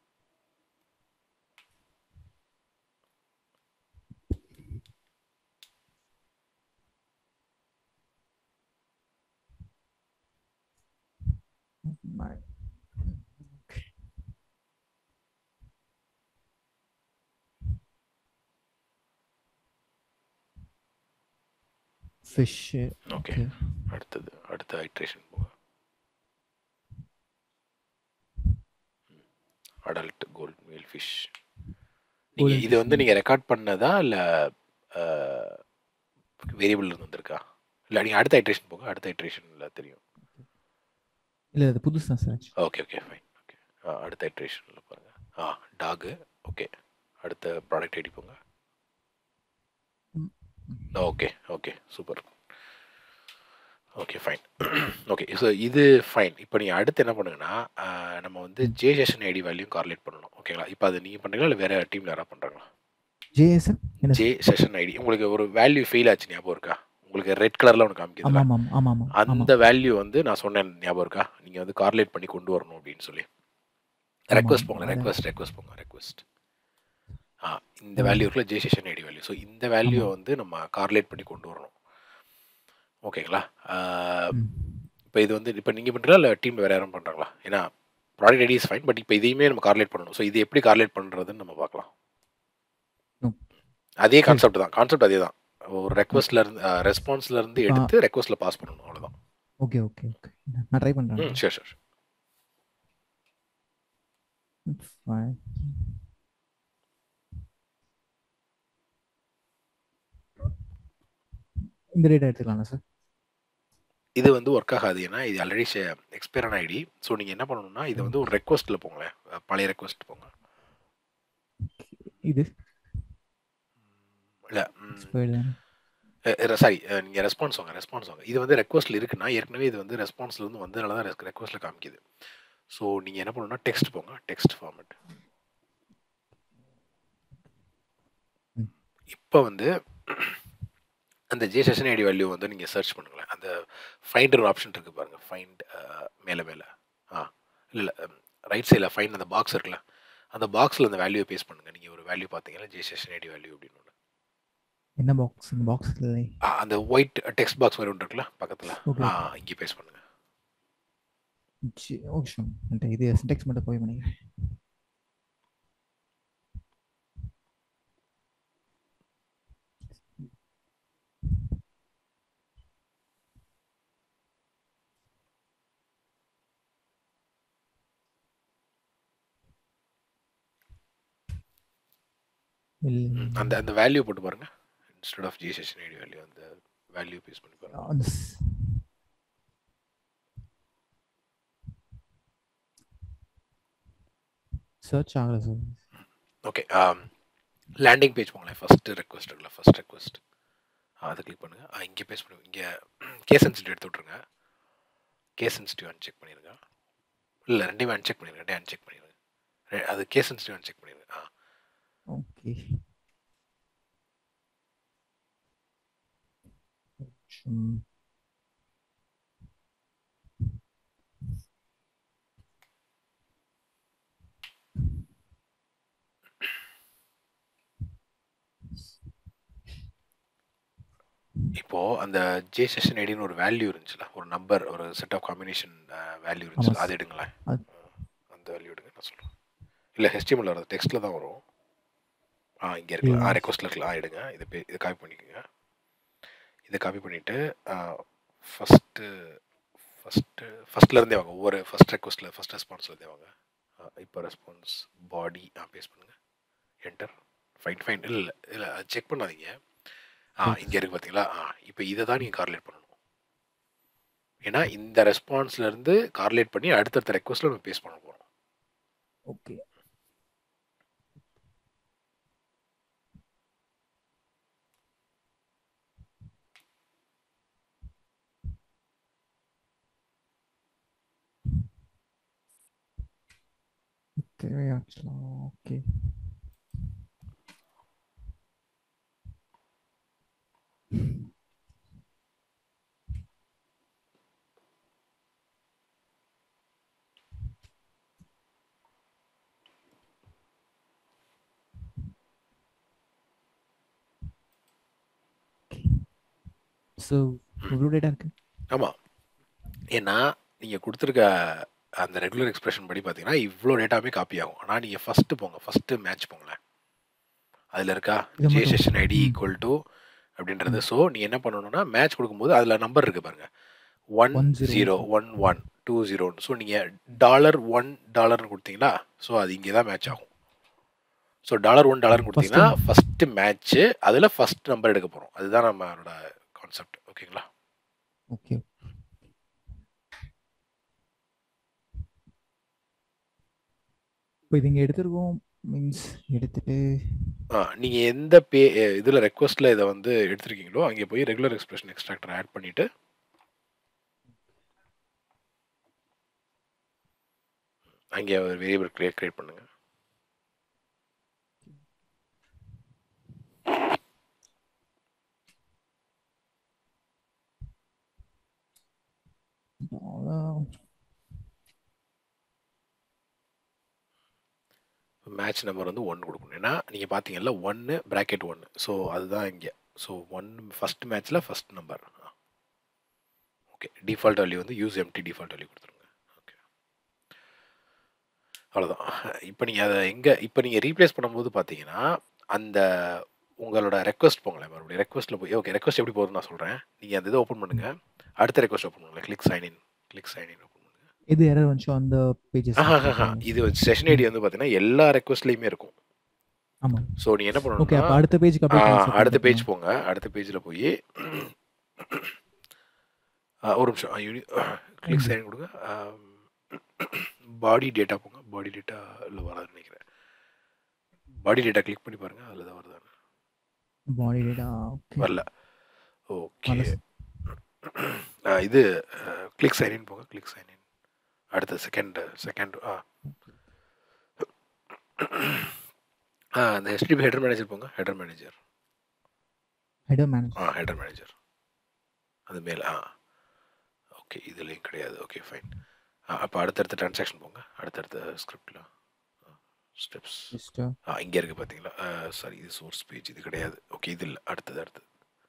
[SPEAKER 3] ஃபிஷ்.
[SPEAKER 1] ஓகே, அடுத்தது அடுத்த ஐட்ரேஷன் போங்க. Adult gold male fish. நீங்கள் இது வந்து நீங்கள் ரெக்கார்ட் பண்ணதா இல்லை வேரியபிள் இருந்து வந்திருக்கா? இல்லை நீங்கள் அடுத்த ஐட்ரேஷன் போங்க, அடுத்த ஐட்ரேஷனில் தெரியும்.
[SPEAKER 3] இல்லை அது புதுசு தான் sir.
[SPEAKER 1] Okay okay fine. Okay அடுத்த ஐட்ரேஷனில் பாருங்கள். Ah doc. ஓகே அடுத்த ப்ராடக்ட் ஐடி போங்க. Okay okay super. Okay fine. Okay so இது ஃபைன். இப்போ நீங்கள் அடுத்து என்ன பண்ணுங்கன்னா நம்ம வந்து J session ID value correlate பண்ணணும். ஓகேங்களா? இப்போ அது நீங்கள் பண்ணுறீங்களா இல்லை வேறு டீமில் யாராவது பண்ணுறாங்களா?
[SPEAKER 3] ஜேஎஸ்என்
[SPEAKER 1] ஜே செஷன் ஐடி உங்களுக்கு ஒரு வேல்யூ ஃபெயில் ஆச்சு ஞாபகம் இருக்கா? உங்களுக்கு ரெட் கலரில் ஒன்று காமிக்குது. அந்த வேல்யூ வந்து நான் சொன்னேன் ஞாபகம் இருக்கா? நீங்கள் வந்து கார்லேட் பண்ணி கொண்டு வரணும் அப்படின்னு சொல்லி ரெக்வஸ்ட் போங்க. ரெக்வஸ்ட் ரெக்வஸ்ட் போங்க ரெக்வஸ்ட். ஆ இந்த வேல்யூ இருக்குல்ல J session ID value. So இந்த வேல்யூவை வந்து நம்ம கார்லேட் பண்ணி கொண்டு வரணும். ஓகேங்களா? இப்போ இது வந்து இப்போ நீங்கள் பண்ணுறீங்களா இல்லை டீமில் வேறு யாரும் பண்ணுறாங்களா? ஏன்னா product ID is fine, but இப்போ இதையுமே நம்ம கார்லேட் பண்ணணும். ஸோ இது எப்படி கார்லேட் பண்ணுறதுன்னு நம்ம பார்க்கலாம். அதே கான்செப்ட் தான், கான்செப்ட் அதே தான். ஒரு ரெக்வஸ்ட்ல இருந்து ரெஸ்பான்ஸ்ல இருந்து எடுத்து ரெக்வஸ்ட்ல பாஸ் பண்ணணும், அவ்வளவுதான்.
[SPEAKER 3] ஓகே ஓகே ஓகே நான் ட்ரை பண்றேன்.
[SPEAKER 1] Hmm sure sure.
[SPEAKER 3] ஃபைன். இந்த டேட்டா எடுத்துக்கலாம்ல சார்?
[SPEAKER 1] இது வந்து ஒர்க் ஆகாது. ஏன்னா இது ஆல்ரெடி எக்ஸ்பயர் ஆன ஐடி. ஸோ நீங்கள் என்ன பண்ணணும்னா இதை வந்து ஒரு ரெக்வஸ்ட்டில் போங்களேன், பழைய ரெக்வஸ்ட் போங்க.
[SPEAKER 3] இது
[SPEAKER 1] இல்லை
[SPEAKER 3] எக்ஸ்பயர்டு தானே?
[SPEAKER 1] சாரி, நீங்கள் ரெஸ்பான்ஸ் வாங்க ரெஸ்பான்ஸ் வாங்க இது வந்து ரெக்வஸ்ட்டில் இருக்குன்னா ஏற்கனவே இது வந்து ரெஸ்பான்ஸ்லேருந்து வந்ததுனால தான் ரெக்வஸ்ட்டில் காமிக்குது. ஸோ நீங்கள் என்ன பண்ணணும்னா டெக்ஸ்ட் போங்க, டெக்ஸ்ட் ஃபார்மேட். இப்போ வந்து அந்த ஜே செஷன் ஐடி வேல்யூ வந்து நீங்கள் சர்ச் பண்ணுங்களேன். அந்த ஃபைண்ட் ஒரு ஆப்ஷன் இருக்குது பாருங்கள், ஃபைண்ட் மேலே மேலே ஆ இல்லை இல்லை ரைட் சைடில் ஃபைண்ட் அந்த பாக்ஸ் இருக்குல்ல, அந்த பாக்ஸில் அந்த வேல்யூவை பேஸ்ட் பண்ணுங்கள். நீங்கள் ஒரு வேல்யூ பார்த்தீங்கன்னா ஜே செஷன் ஐடி வேல்யூ அப்படின்னு ஒன்று.
[SPEAKER 3] என்ன பாக்ஸ்? இந்த பாக்ஸ் இல்லை,
[SPEAKER 1] அந்த ஒயிட் டெக்ஸ்ட் பாக்ஸ் மாதிரி ஒன்று இருக்குல்ல பக்கத்தில்,
[SPEAKER 3] ஓகே
[SPEAKER 1] ஆ இங்கே பேஸ்ட் பண்ணுங்கள்.
[SPEAKER 3] Okay sir. இது சின்டெக்ஸ் மட்டும் போய் பண்ணிக்கிறேன்.
[SPEAKER 1] அந்த அந்த வேல்யூ போட்டு பாருங்க, instead of J session ID value அந்த வேல்யூ பேஸ்ட் பண்ணி பாருங்க.
[SPEAKER 3] சர்ச் ஆகல சார்.
[SPEAKER 1] ஓகே, லேண்டிங் பேஜ் போங்களேன். ஃபஸ்ட்டு ரெக்வஸ்ட் இருக்குல்ல, ஃபஸ்ட் ரெக்வஸ்ட் அதை கிளிக் பண்ணுங்கள். இங்கே பேஸ்ட் பண்ணுங்க. இங்கே கேஸ் சென்சிட்டிவ் எடுத்து விட்ருங்க. கேஸ் சென்சிட்டிவ் அன்செக் பண்ணிடுங்க. இல்லை ரெண்டையுமே அன்செக் பண்ணிடுங்க, ரெண்டையும் அன்செக் பண்ணிடுங்க. அது கேஸ் சென்சிட்டிவ் அன்செக் பண்ணிடுங்க. Ah
[SPEAKER 3] okay.
[SPEAKER 1] இப்போ அந்த ஜே செஷன் ஐடின்னு ஒரு வேல்யூ இருந்துச்சுல, ஒரு நம்பர், ஒரு செட் ஆஃப் காம்பினேஷன் வேல்யூ இருந்துச்சு, அது எடுங்களேன். அந்த வேல்யூ எடுங்க, நான் சொல்கிறேன். இல்லை ஹெச்டிஎம்எல் வராது, டெக்ஸ்ட்டில் தான் வரும். ஆ இங்கே இருக்கலாம், ஆ ரெக்வஸ்ட்டில் இருக்கலாம். ஆ எடுங்க, இதை பே இதை காப்பி பண்ணிக்கோங்க. இதை காப்பி பண்ணிவிட்டு ஃபஸ்ட்டு ஃபஸ்ட்டு ஃபஸ்ட்லேருந்தே வாங்க. ஒவ்வொரு ஃபஸ்ட் ரெக்வஸ்ட்டில் ஃபஸ்ட் ரெஸ்பான்ஸ்லேருந்தே வாங்க. இப்போ ரெஸ்பான்ஸ் பாடி ஆ பேஸ்ட் பண்ணுங்கள், என்டர். ஃபைன் ஃபைன் இல்லை இல்லை இல்லை அது செக் பண்ணாதீங்க. ஆ இங்கே இருக்குது பார்த்தீங்களா? ஆ இப்போ இதை தான் நீங்கள் கார்லேட் பண்ணணும். ஏன்னா இந்த ரெஸ்பான்ஸ்லேருந்து கார்லேட் பண்ணி அடுத்தடுத்த ரெக்வஸ்ட்டில் நம்ம பேஸ்ட் பண்ண போகிறோம்.
[SPEAKER 3] ஓகே. ஓகே. ஸோ இவ்வளோ டேட்டா இருக்கு.
[SPEAKER 1] ஆமாம், ஏன்னா நீங்கள் கொடுத்துருக்க அந்த ரெகுலர் எக்ஸ்பிரஷன் படி பார்த்தீங்கன்னா இவ்வளோ டேட்டாவே காப்பி ஆகும். ஆனால் நீங்கள் ஃபஸ்ட்டு போங்க, ஃபஸ்ட்டு மேட்ச் போங்களேன். அதில் இருக்கா J session ID equal to அப்படின்றது. ஸோ நீங்கள் என்ன பண்ணணும்னா மேட்ச் கொடுக்கும்போது அதில் நம்பர் இருக்குது பாருங்கள், one zero one one two zero. So நீங்கள் டாலர் ஒன் டாலர்னு கொடுத்தீங்களா, ஸோ அது இங்கே தான் மேட்ச் ஆகும். ஸோ டாலர் ஒன் டாலர்னு கொடுத்தீங்கன்னா ஃபஸ்ட்டு மேட்ச்சு, அதில் ஃபஸ்ட் நம்பர் எடுக்க போகிறோம். அதுதான் நம்மளோட கான்செப்ட். ஓகேங்களா?
[SPEAKER 3] ஓகே. இப்போ இது இங்கே எடுத்துருக்கோம் மீன்ஸ் எடுத்துட்டு
[SPEAKER 1] ஆ நீங்கள் எந்த பே இதில் ரெக்வஸ்ட்டில் இதை வந்து எடுத்துருக்கீங்களோ அங்கே போய் ரெகுலர் எக்ஸ்பிரஷன் எக்ஸ்ட்ராக்டர் ஆட் பண்ணிவிட்டு அங்கே ஒரு வேரியபிள் கிரியேட் கிரியேட் பண்ணுங்கள். மேட்ச் நம்பர் வந்து ஒன்று கொடுக்கணும். ஏன்னா நீங்கள் பார்த்தீங்கல்ல ஒன்று ப்ராக்கெட் ஒன்று. ஸோ அதுதான் இங்கே. ஸோ ஒன் ஃபஸ்ட் மேட்ச்சில் first number. Okay, default value வந்து யூஸ் எம்டி டிஃபால்ட் வேல்யூ கொடுத்துருங்க. ஓகே, அவ்வளோதான். இப்போ நீங்கள் அதை எங்கே இப்போ நீங்கள் ரீப்ளேஸ் பண்ணும்போது பார்த்தீங்கன்னா அந்த உங்களோட ரெக்வஸ்ட் போங்களேன், மறுபடியும் ரெக்வஸ்ட்டில் போய் ஓகே ரெக்வஸ்ட் எப்படி போகுதுன்னு நான் சொல்கிறேன். நீங்கள் அந்த இதை ஓப்பன் பண்ணுங்கள், அடுத்த ரெக்வஸ்ட் ஓப்பன் பண்ணுங்கள், click sign in click sign in open பண்ணுங்கள்.
[SPEAKER 3] இது எரர் வந்துச்சோ அந்த பேஜஸ்.
[SPEAKER 1] இது செஷன் ஐடி வந்து பார்த்தீங்கன்னா எல்லா ரெக்வஸ்ட்லேயுமே இருக்கும்.
[SPEAKER 3] ஆமாம்.
[SPEAKER 1] ஸோ நீங்கள் என்ன
[SPEAKER 3] ஓகே,
[SPEAKER 1] பண்ணணும்,
[SPEAKER 3] அப்போ அடுத்த பேஜுக்கு அப்படியே
[SPEAKER 1] அடுத்த பேஜ் போங்க. அடுத்த பேஜில் போய் ஒரு நிமிஷம் யூனி கிளிக் சைன் கொடுங்க. பாடி டேட்டா போங்க. பாடி டேட்டா இல்லை வராதுன்னு நினைக்கிறேன். பாடி டேட்டா கிளிக் பண்ணி பாருங்கள், அதில் தான் வருதான்னு.
[SPEAKER 3] பாடி டேட்டா ஓகே
[SPEAKER 1] வரல. ஓகே,
[SPEAKER 3] வரல சார்.
[SPEAKER 1] இது கிளிக் சைன் போங்க. கிளிக் சைன் அடுத்த செகண்ட் செகண்ட் ஆ ஆ அந்த ஹெச்டிபி ஹெடர் மேனேஜர் போங்க. Header manager
[SPEAKER 3] header manager
[SPEAKER 1] ah header manager அது மேலே. ஆ ஓகே, இதுலேயும் கிடையாது. Okay fine. ஆ அப்போ அடுத்தடுத்த ட்ரான்சாக்ஷன் போங்க. அடுத்தடுத்த ஸ்கிரிப்டில் ஸ்டெப்ஸ்
[SPEAKER 3] சிஸ்டர்
[SPEAKER 1] ஆ இங்கே இருக்குது பார்த்தீங்களா? சாரி, இது சோர்ஸ் பேஜ், இது கிடையாது. ஓகே, இது இல்லை. அடுத்தது அடுத்தது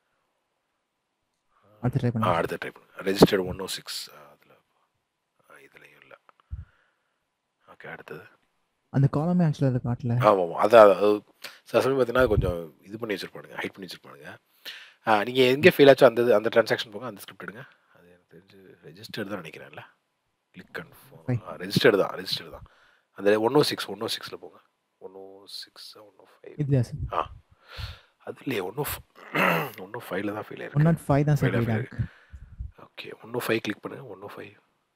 [SPEAKER 3] அடுத்து ட்ரை
[SPEAKER 1] ஆ
[SPEAKER 3] பண்ணுங்க.
[SPEAKER 1] அடுத்த ட்ரை பண்ணுங்க. ரெஜிஸ்டர்டு ஒன் ஓ சிக்ஸ் அதில் இதுலேயும் இல்லை. ஓகே, அடுத்தது
[SPEAKER 3] அந்த காலமே ஆக்சுவலாக அதில் காட்டல.
[SPEAKER 1] ஆமாம் ஆமாம் அதான் அது சில சமயம் பார்த்தீங்கன்னா கொஞ்சம் இது பண்ணி வச்சுருப்பானுங்க, ஹைட் பண்ணி வச்சுருப்பானுங்க. நீங்கள் எங்கே ஃபெயில் ஆச்சோ அந்த அந்த ட்ரான்சாக்ஷன் போங்க. அந்த ஸ்கிரிப்ட் எடுங்க. அது எனக்கு தெரிஞ்சு ரெஜிஸ்டர்டு தான் நினைக்கிறேன்ல. கிளிக் கன்ஃபார்ம் ஆ ரெஜிஸ்டர்டு தான் ரெஜிஸ்டர்டு தான் அந்த one O six one O சிக்ஸில் போங்க. One O six one O five
[SPEAKER 3] இதுலையா சார்?
[SPEAKER 1] ஆ அது இல்லையே, ஒன் ஓ ஒன் ஓ ஃபைவ்ல தான் ஃபெயில்
[SPEAKER 3] ஒன்
[SPEAKER 1] ஆயிருக்கு.
[SPEAKER 3] நாட் ஃபைவ் தான் சார்
[SPEAKER 1] ஃபெயில்
[SPEAKER 3] ஃபெயில்
[SPEAKER 1] ஆயிருக்கு. Okay, one O five click பண்ணுங்கள். One O five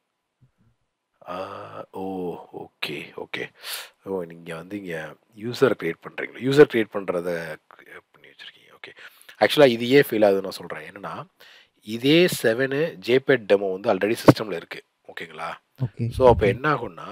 [SPEAKER 1] O okay okay oh நீங்கள் வந்து இங்கே யூசர் க்ரியேட் பண்ணுறீங்களா? யூசர் க்ரியேட் பண்ணுறத பண்ணி வச்சுருக்கீங்க. ஓகே, ஆக்சுவலாக இது ஏன் ஃபெயில் ஆகுதுன்னு நான் சொல்கிறேன். என்னென்னா இதே செவனு ஜேபேட் டெமோ வந்து ஆல்ரெடி சிஸ்டமில் இருக்குது. ஓகேங்களா?
[SPEAKER 3] ஓகே.
[SPEAKER 1] ஸோ அப்போ என்ன ஆகும்னா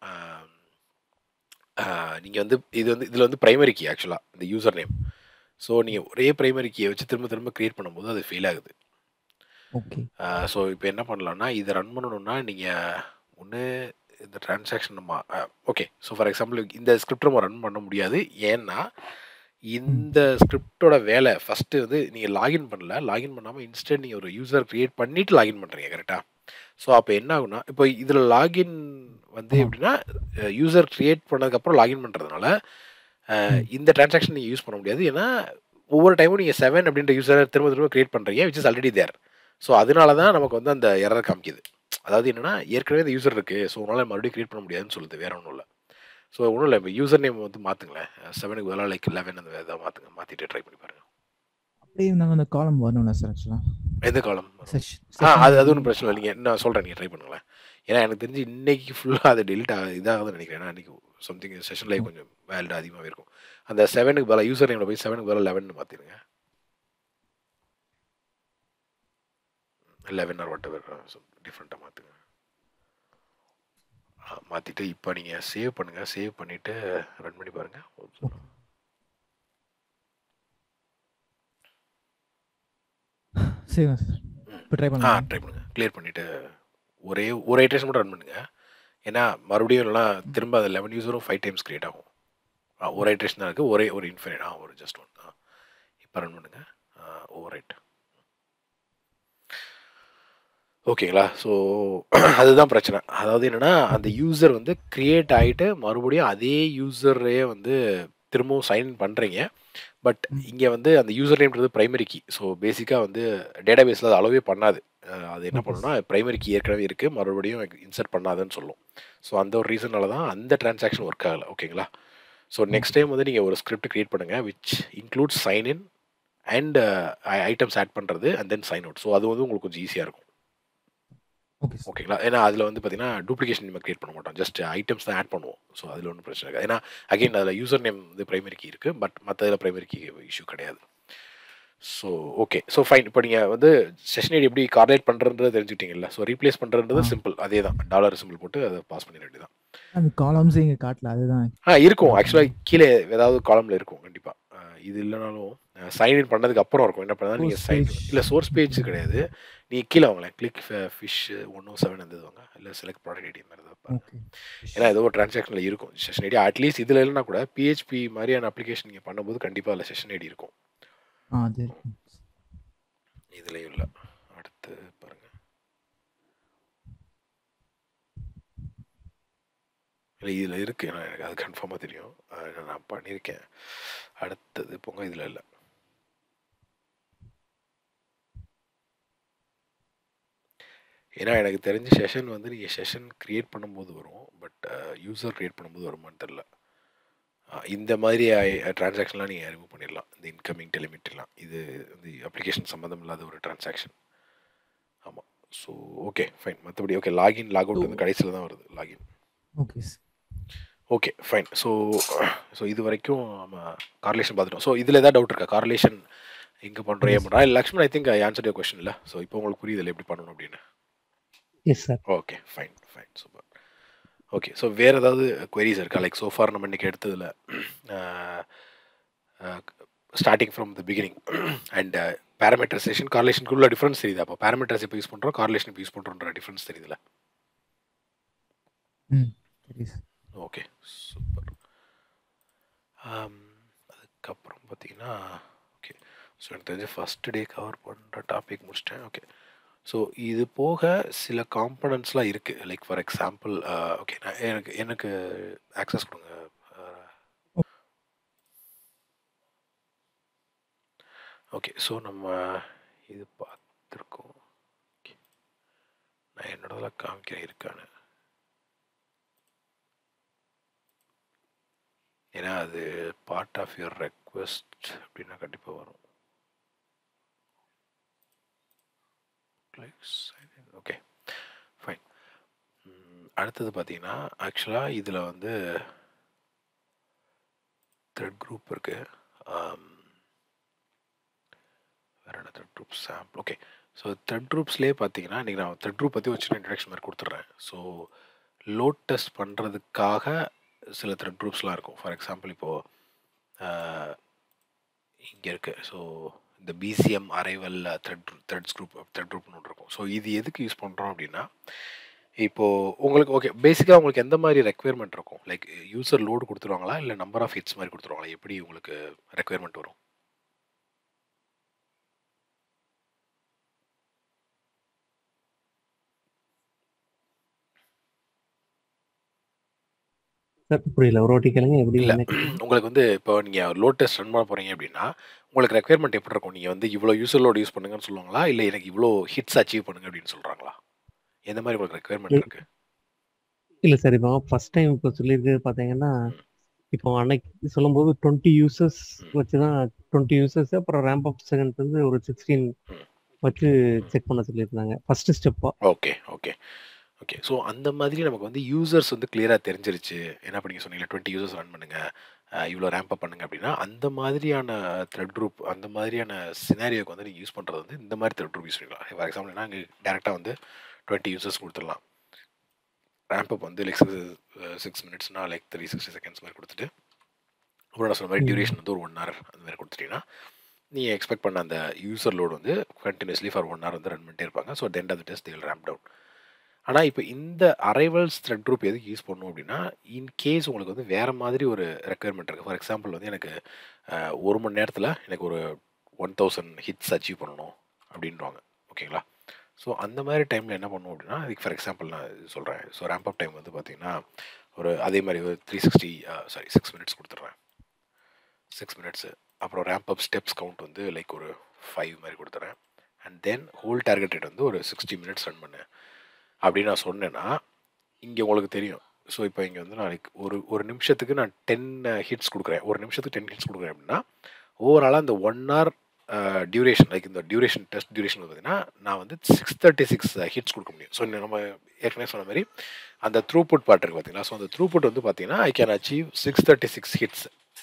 [SPEAKER 1] நீங்கள் வந்து இது வந்து இதில் வந்து ப்ரைமரி கீ ஆக்சுவலாக இந்த யூசர் நேம். ஸோ நீங்கள் ஒரே ப்ரைமரி கீயை வச்சு திரும்ப திரும்ப க்ரியேட் பண்ணும்போது அது ஃபெயில் ஆகுது.
[SPEAKER 3] ஓகே.
[SPEAKER 1] ஸோ இப்போ என்ன பண்ணலான்னா, இதை ரன் பண்ணணுன்னா நீங்கள் ஒன்று இந்த ட்ரான்சாக்ஷன் நம்ம ஓகே ஸோ ஃபார் எக்ஸாம்பிள் இந்த ஸ்கிரிப்ட் நம்ம ரன் பண்ண முடியாது. ஏன்னா இந்த ஸ்கிரிப்டோட வேலை ஃபஸ்ட்டு வந்து நீங்கள் லாகின் பண்ணல. லாகின் பண்ணாமல் இன்ஸ்டன்ட் நீங்கள் ஒரு யூசர் க்ரியேட் பண்ணிவிட்டு லாகின் பண்ணுறீங்க. கரெக்டாக? ஸோ அப்போ என்ன ஆகுனா, இப்போ இதில் லாகின் வந்து எப்படின்னா யூசர் க்ரியேட் பண்ணதுக்கப்புறம் லாகின் பண்ணுறதுனால இந்த ட்ரான்சாக்ஷன் நீங்கள் யூஸ் பண்ண முடியாது. ஏன்னா ஒவ்வொரு டைமும் நீங்கள் செவன் அப்படின்ற யூசரை திரும்ப திரும்ப க்ரியேட் பண்ணுறீங்க, which is already there. So அதனால தான் நமக்கு வந்து அந்த எரர் காமிக்குது. அதாவது என்னென்னா ஏற்கனவே இந்த யூசர் இருக்குது, ஸோ உங்களால் மறுபடியும் க்ரியேட் பண்ண முடியாதுன்னு சொல்லுது. வேறு ஒன்றும் இல்லை. ஸோ ஒன்றும் இல்லை, இப்போ யூசர் நேம் வந்து மாற்றுங்களேன். செவனுக்கு பதிலாக லைக் லெவன் அந்த இதாக மாற்றுங்க. மாற்றிட்டு ட்ரை பண்ணி பாருங்கள்.
[SPEAKER 3] அப்படியே இருந்தாலும் அந்த காலம் வரணும்ல சார் ஆக்சுவலாக?
[SPEAKER 1] எந்த காலம்? ஆ அது அது ஒன்றும் பிரச்சனை இல்லை. நீங்கள் நான் சொல்கிறேன், நீங்கள் ட்ரை பண்ணுங்களேன். ஏன்னா எனக்கு தெரிஞ்சு இன்னைக்கு ஃபுல்லாக அது டெலிட் ஆக இதாகுதுன்னு நினைக்கிறேன். ஏன்னா இன்றைக்கி சம்திங் செஷன் லைவ் கொஞ்சம் வேல்டு அதிகமாகவே இருக்கும். அந்த செவனுக்கு பதிலாக யூசர் நேமில் போய் செவனுக்கு பதிலாக லெவன் மாற்றிடுங்க. லெவன் ஆர் வாட் எவர் டிஃப்ரெண்ட்டாக மாற்றுங்க. மாற்றிட்டு இப்போ நீங்கள் சேவ் பண்ணுங்கள். சேவ் பண்ணிவிட்டு ரன் பண்ணி பாருங்கள்.
[SPEAKER 3] சரி சார், இப்போ ட்ரை
[SPEAKER 1] ஆ
[SPEAKER 3] பண்ணலாம்.
[SPEAKER 1] ட்ரை பண்ணுங்கள். கிளியர் பண்ணிவிட்டு ஒரே ஒரு ஐட்ரேஷன் மட்டும் ரன் பண்ணுங்கள். ஏன்னா மறுபடியும் இல்லைனா திரும்ப அது லெவன் யூஸரும் ஃபைவ் டைம்ஸ் க்ரியேட் ஆகும். ஆ ஒரு ஐட்ரேஷன் தான் இருக்குது. ஒரே ஒரு இன்ஃபினிட் ஆ ஒரு ஜஸ்ட் ஒன். ஆ இப்போ ரன் பண்ணுங்கள். Over right. ஓகேங்களா? ஸோ அதுதான் பிரச்சனை. அதாவது என்னென்னா அந்த யூசர் வந்து க்ரியேட் ஆகிட்டு மறுபடியும் அதே யூசரே வந்து திரும்பவும் சைன் பண்ணுறீங்க. பட் இங்கே வந்து அந்த யூசர் நேம்ன்றது ப்ரைமரி கீ. ஸோ பேசிக்காக வந்து டேட்டா பேஸில் அது அலோவே பண்ணாது. அது என்ன பண்ணுன்னா ப்ரைமரி கீ ஏற்கனவே இருக்குது, மறுபடியும் இன்சர்ட் பண்ணாதுன்னு சொல்லும். ஸோ அந்த ஒரு ரீசனால தான் அந்த ட்ரான்சாக்ஷன் ஒர்க் ஆகலை. ஓகேங்களா? ஸோ நெக்ஸ்ட் டைம் வந்து நீங்கள் ஒரு ஸ்கிரிப்ட் க்ரியேட் பண்ணுங்கள் which includes sign in and items add பண்ணுறது and then sign out. So அது வந்து உங்களுக்கு கொஞ்சம் ஈஸியாக இருக்கும்.
[SPEAKER 3] Okay sir.
[SPEAKER 1] ஓகேங்களா? ஏன்னா அதில் வந்து பார்த்தீங்கன்னா டூப்ளிகேஷன் நம்ம க்ரியேட் பண்ண மாட்டோம். ஜஸ்ட் ஐட்டம்ஸ் தான் ஆட் பண்ணுவோம். ஸோ அதில் ஒன்றும் பிரச்சனை இருக்காது. ஏன்னா அகைன் அதில் யூசர் நேம் வந்து ப்ரைமரி கீ இருக்குது, பட் மற்ற இதில் ப்ரைமரி கீ இஷ்யூ கிடையாது. So okay. So fine. இப்போ நீங்கள் வந்து செஷன் ஐடி எப்படி கார்லேட் பண்ணுறதுன்றது தெரிஞ்சுக்கிட்டீங்கல்ல. ஸோ ரீப்ளேஸ் பண்ணுறது சிம்பிள். அதே தான், டாலர் சிம்பிள் போட்டு அதை பாஸ் பண்ணிட வேண்டியது தான்.
[SPEAKER 3] அந்த காலம்ஸ் இங்கே காட்டல, அதுதான்.
[SPEAKER 1] ஆ இருக்கும். ஆக்சுவலாக கீழே ஏதாவது காலமில் இருக்கும் கண்டிப்பாக. இது இல்லைனாலும் சைன்இன் பண்ணதுக்கு அப்புறம் இருக்கும். என்ன பண்ணால் நீங்கள் சைன் இல்லை சோர்ஸ் பேஜ் கிடையாது. நீங்கள் கீழே வாங்களேன். Click fish one O seven வந்து வாங்க. இல்லை செலக்ட் ப்ராடக்ட் ஐடி மாதிரி தான் பாருங்க. ஏன்னா ஏதோ ஒரு ட்ரான்சாக்ஷனில் இருக்கும் செஷன் ஐடி. அட்லீஸ்ட் இதில் இல்லைனா கூட பிஹெச்பி மாதிரியான அப்ளிகேஷன் நீங்கள் பண்ணும்போது கண்டிப்பாக அதில் செஷன் ஐடி இருக்கும். இதுலேயும் இல்லை. அடுத்து பாருங்கள். இல்லை இதில் இருக்குது. நான் எனக்கு அது கன்ஃபார்மாக தெரியும். நான் பண்ணியிருக்கேன். அடுத்தது போங்க. இதில் இல்லை. ஏன்னா எனக்கு தெரிஞ்ச செஷன் வந்து நீங்கள் செஷன் க்ரியேட் பண்ணும்போது வரும், பட் யூசர் க்ரியேட் பண்ணும்போது வருமானு தெரில. இந்த மாதிரி டிரான்சாக்ஷன்லாம் நீங்கள் ரிமூவ் பண்ணிடலாம். இந்த இன்கமிங் டெலிமிட்லாம் இது வந்து அப்ளிகேஷன் சம்மந்தம் இல்லாத ஒரு டிரான்சாக்ஷன். ஆமாம். So okay fine. மற்றபடி ஓகே லாகின் லாக் அவுட் வந்து கடைசியில் தான் வருது login.
[SPEAKER 3] Okay
[SPEAKER 1] okay fine. So so இது வரைக்கும் நம்ம கார்லேஷன் பார்த்துட்டோம். ஸோ இதில் ஏதாவது டவுட் இருக்கா? கார்லேஷன் எங்கே பண்ணுறோம் ஏன் பண்ணுறோம்? Lakshman I think I answer your question இல்லை. ஸோ இப்போ உங்களுக்கு புரியுதில்லை எப்படி பண்ணணும் அப்படின்னு.
[SPEAKER 2] Yes sir.
[SPEAKER 1] Okay fine fine super. Okay so வேறு ஏதாவது குவரிஸ் இருக்கா? லைக் சோஃபார் நம்ம இன்றைக்கி எடுத்ததில் starting from the beginning and parameterization கார்லேஷனுக்குள்ள டிஃப்ரென்ஸ் தெரியுது. அப்போ பேராமீட்டர்ஸ் இப்போ யூஸ் பண்ணுறோம், கார்லேஷன் இப்போ யூஸ் பண்ணுறோன்ற டிஃப்ரென்ஸ் தெரியுதுல்ல? Okay super. அதுக்கப்புறம் பார்த்தீங்கன்னா ஓகே ஸோ எனக்கு தெரிஞ்சு ஃபஸ்ட் டே கவர் பண்ணுற டாபிக் முடிச்சிட்டேன். ஓகே ஸோ இது போக சில காம்பனன்ட்ஸ்லாம் இருக்குது. லைக் ஃபார் எக்ஸாம்பிள் ஓகே நான் எனக்கு எனக்கு ஆக்சஸ் கொடுங்க. ஓகே ஸோ நம்ம இது பார்த்துருக்கோம். ஓகே நான் என்னோடதெல்லாம் காமிக்கிறேன் இருக்கான்னு. ஏன்னா அது பார்ட் ஆஃப் யுவர் ரெக்வெஸ்ட் அப்படின்னா கண்டிப்பாக வரும். Okay fine. அடுத்தது பார்த்தீங்கன்னா ஆக்சுவலாக இதில் வந்து த்ரெட் குரூப் இருக்குது. வேறு என்ன thread group sample. Okay so thread குரூப்ஸ்லேயே பார்த்தீங்கன்னா இன்றைக்கி நான் த்ரெட் குரூப் பற்றி ஒரு சின்ன இன்ட்ரடக்ஷன் மாதிரி கொடுத்துட்றேன். ஸோ லோட் டெஸ்ட் பண்ணுறதுக்காக சில த்ரெட் குரூப்ஸ்லாம் இருக்கும். ஃபார் எக்ஸாம்பிள் இப்போது இங்கே இருக்குது. ஸோ இந்த PCM arrival thread threads group thread குரூப்னு ஒன்று இருக்கும். ஸோ இது எதுக்கு யூஸ் பண்ணுறோம் அப்படின்னா இப்போது உங்களுக்கு ஓகே பேசிக்காக உங்களுக்கு எந்த மாதிரி ரெக்குயர்மெண்ட் இருக்கும்? லைக் யூசர் லோடு கொடுத்துருவாங்களா இல்லை நம்பர் ஆஃப் ஹிட்ஸ் மாதிரி கொடுத்துருவாங்களா? எப்படி உங்களுக்கு ரெக்குயர்மெண்ட் வரும்?
[SPEAKER 2] புரியல, ஒரு வாட்டி கேளுங்க. எப்படி
[SPEAKER 1] இல்லை உங்களுக்கு வந்து இப்போ நீங்கள் லோட் டெஸ்ட் ரன் பண்ண போகிறீங்க அப்படின்னா உங்களுக்கு ரெக்குயர்மெண்ட் எப்படி இருக்கும்? நீங்கள் வந்து இவ்வளோ யூசர் லோட் யூஸ் பண்ணுங்கன்னு சொல்லுவாங்களா இல்லை எனக்கு இவ்வளோ ஹிட்ஸ் அச்சீவ் பண்ணுங்க அப்படின்னு சொல்கிறாங்களா? எந்த மாதிரி உங்களுக்கு ரெக்குயர்மெண்ட் இருக்குது?
[SPEAKER 2] இல்லை சார், இப்போ ஃபர்ஸ்ட் டைம் இப்போ சொல்லியிருக்கு பார்த்தீங்கன்னா இப்போ அன்னைக்கு சொல்லும்போது டுவெண்ட்டி யூசர்ஸ் வச்சு தான் டுவெண்ட்டி யூசர்ஸ் அப்புறம் ரேம்ப் அப் செகண்ட் வந்து ஒரு சிக்ஸ்டீன் வச்சு செக் பண்ண சொல்லியிருந்தாங்க ஃபர்ஸ்ட் ஸ்டெப்பா.
[SPEAKER 1] ஓகே ஓகே ஓகே ஸோ அந்த மாதிரி நமக்கு வந்து யூசர்ஸ் வந்து கிளியராக தெரிஞ்சிருச்சு. என்ன பண்ணி சொன்னீங்களா டுவெண்ட்டி யூசர்ஸ் ரன் பண்ணுங்கள், இவ்வளோ ரேம்ப் அப் பண்ணுங்க அப்படின்னா அந்த மாதிரியான த்ரெட் குரூப் அந்த மாதிரியான சினாரியோக்கு வந்து நீங்கள் யூஸ் பண்ணுறது வந்து இந்த மாதிரி த்ரெட் குரூப் யூஸ் பண்ணிக்கலாம். ஃபார் எக்ஸாம்பிள்னா இங்கே டேரெக்டாக வந்து டுவெண்ட்டி யூசர்ஸ் கொடுத்துடலாம். ரேம்ப் அப் வந்து லைக் சிக்ஸ் சிக்ஸ் மினிட்ஸ்னா லைக் த்ரீ சிக்ஸ்டி செகண்ட்ஸ் மாதிரி கொடுத்துட்டு அப்புறம் நான் சொன்ன மாதிரி டியூரேஷன் வந்து ஒரு ஒன் ஹவர் அந்த மாதிரி கொடுத்துட்டீங்கன்னா நீங்கள் எக்ஸ்பெக்ட் பண்ண அந்த யூசர் லோடு வந்து கண்டினியூஸ்லி ஃபார் ஒன் ஹவர் வந்து ரன் பண்ணிட்டே இருப்பாங்க. So tend of the test till ramp down. ஆனால் இப்போ இந்த அரைவல்ஸ் த்ரெட் குரூப் எதுக்கு யூஸ் பண்ணணும் அப்படின்னா இன்கேஸ் உங்களுக்கு வந்து வேறு மாதிரி ஒரு ரெக்குயர்மெண்ட் இருக்குது. ஃபார் எக்ஸாம்பிள் வந்து எனக்கு ஒரு மணி நேரத்தில் எனக்கு ஒரு ஒன் தௌசண்ட் ஹிட்ஸ் அச்சீவ் பண்ணணும் அப்படின்வாங்க. ஓகேங்களா? ஸோ அந்த மாதிரி டைமில் என்ன பண்ணணும் அப்படின்னா இதுக்கு ஃபார் எக்ஸாம்பிள் நான் சொல்கிறேன். ஸோ ரேம்ப் அப் டைம் வந்து பார்த்திங்கன்னா ஒரு அதே மாதிரி ஒரு three sixty sorry six minutes கொடுத்துட்றேன். சிக்ஸ் மினிட்ஸு அப்புறம் ரேம்ப் அப் ஸ்டெப்ஸ் கவுண்ட் வந்து லைக் ஒரு ஃபைவ் மாதிரி கொடுத்துறேன். And then hold target rate வந்து ஒரு சிக்ஸ்டி மினிட்ஸ் ரன் பண்ணு அப்படின்னு நான் சொன்னேன்னா இங்கே உங்களுக்கு தெரியும். ஸோ இப்போ இங்கே வந்து நான் லைக் ஒரு ஒரு நிமிஷத்துக்கு நான் டென் ஹிட்ஸ் கொடுக்குறேன். ஒரு நிமிஷத்துக்கு டென் ஹிட்ஸ் கொடுக்குறேன் அப்படின்னா ஓவராலாக இந்த ஒன் ஹவர் டியூரேஷன் லைக் இந்த டியூரேஷன் டெஸ்ட் டியூரேஷன் பார்த்தீங்கன்னா நான் வந்து சிக்ஸ் தேர்ட்டி சிக்ஸ் ஹிட்ஸ் கொடுக்க முடியும். ஸோ நம்ம ஏற்கனவே சொன்ன மாதிரி அந்த த்ரூபுட் பார்ட் இருக்குது பார்த்தீங்களா? ஸோ அந்த த்ரூபுட் வந்து பார்த்தீங்கன்னா I can achieve six thirty six hits.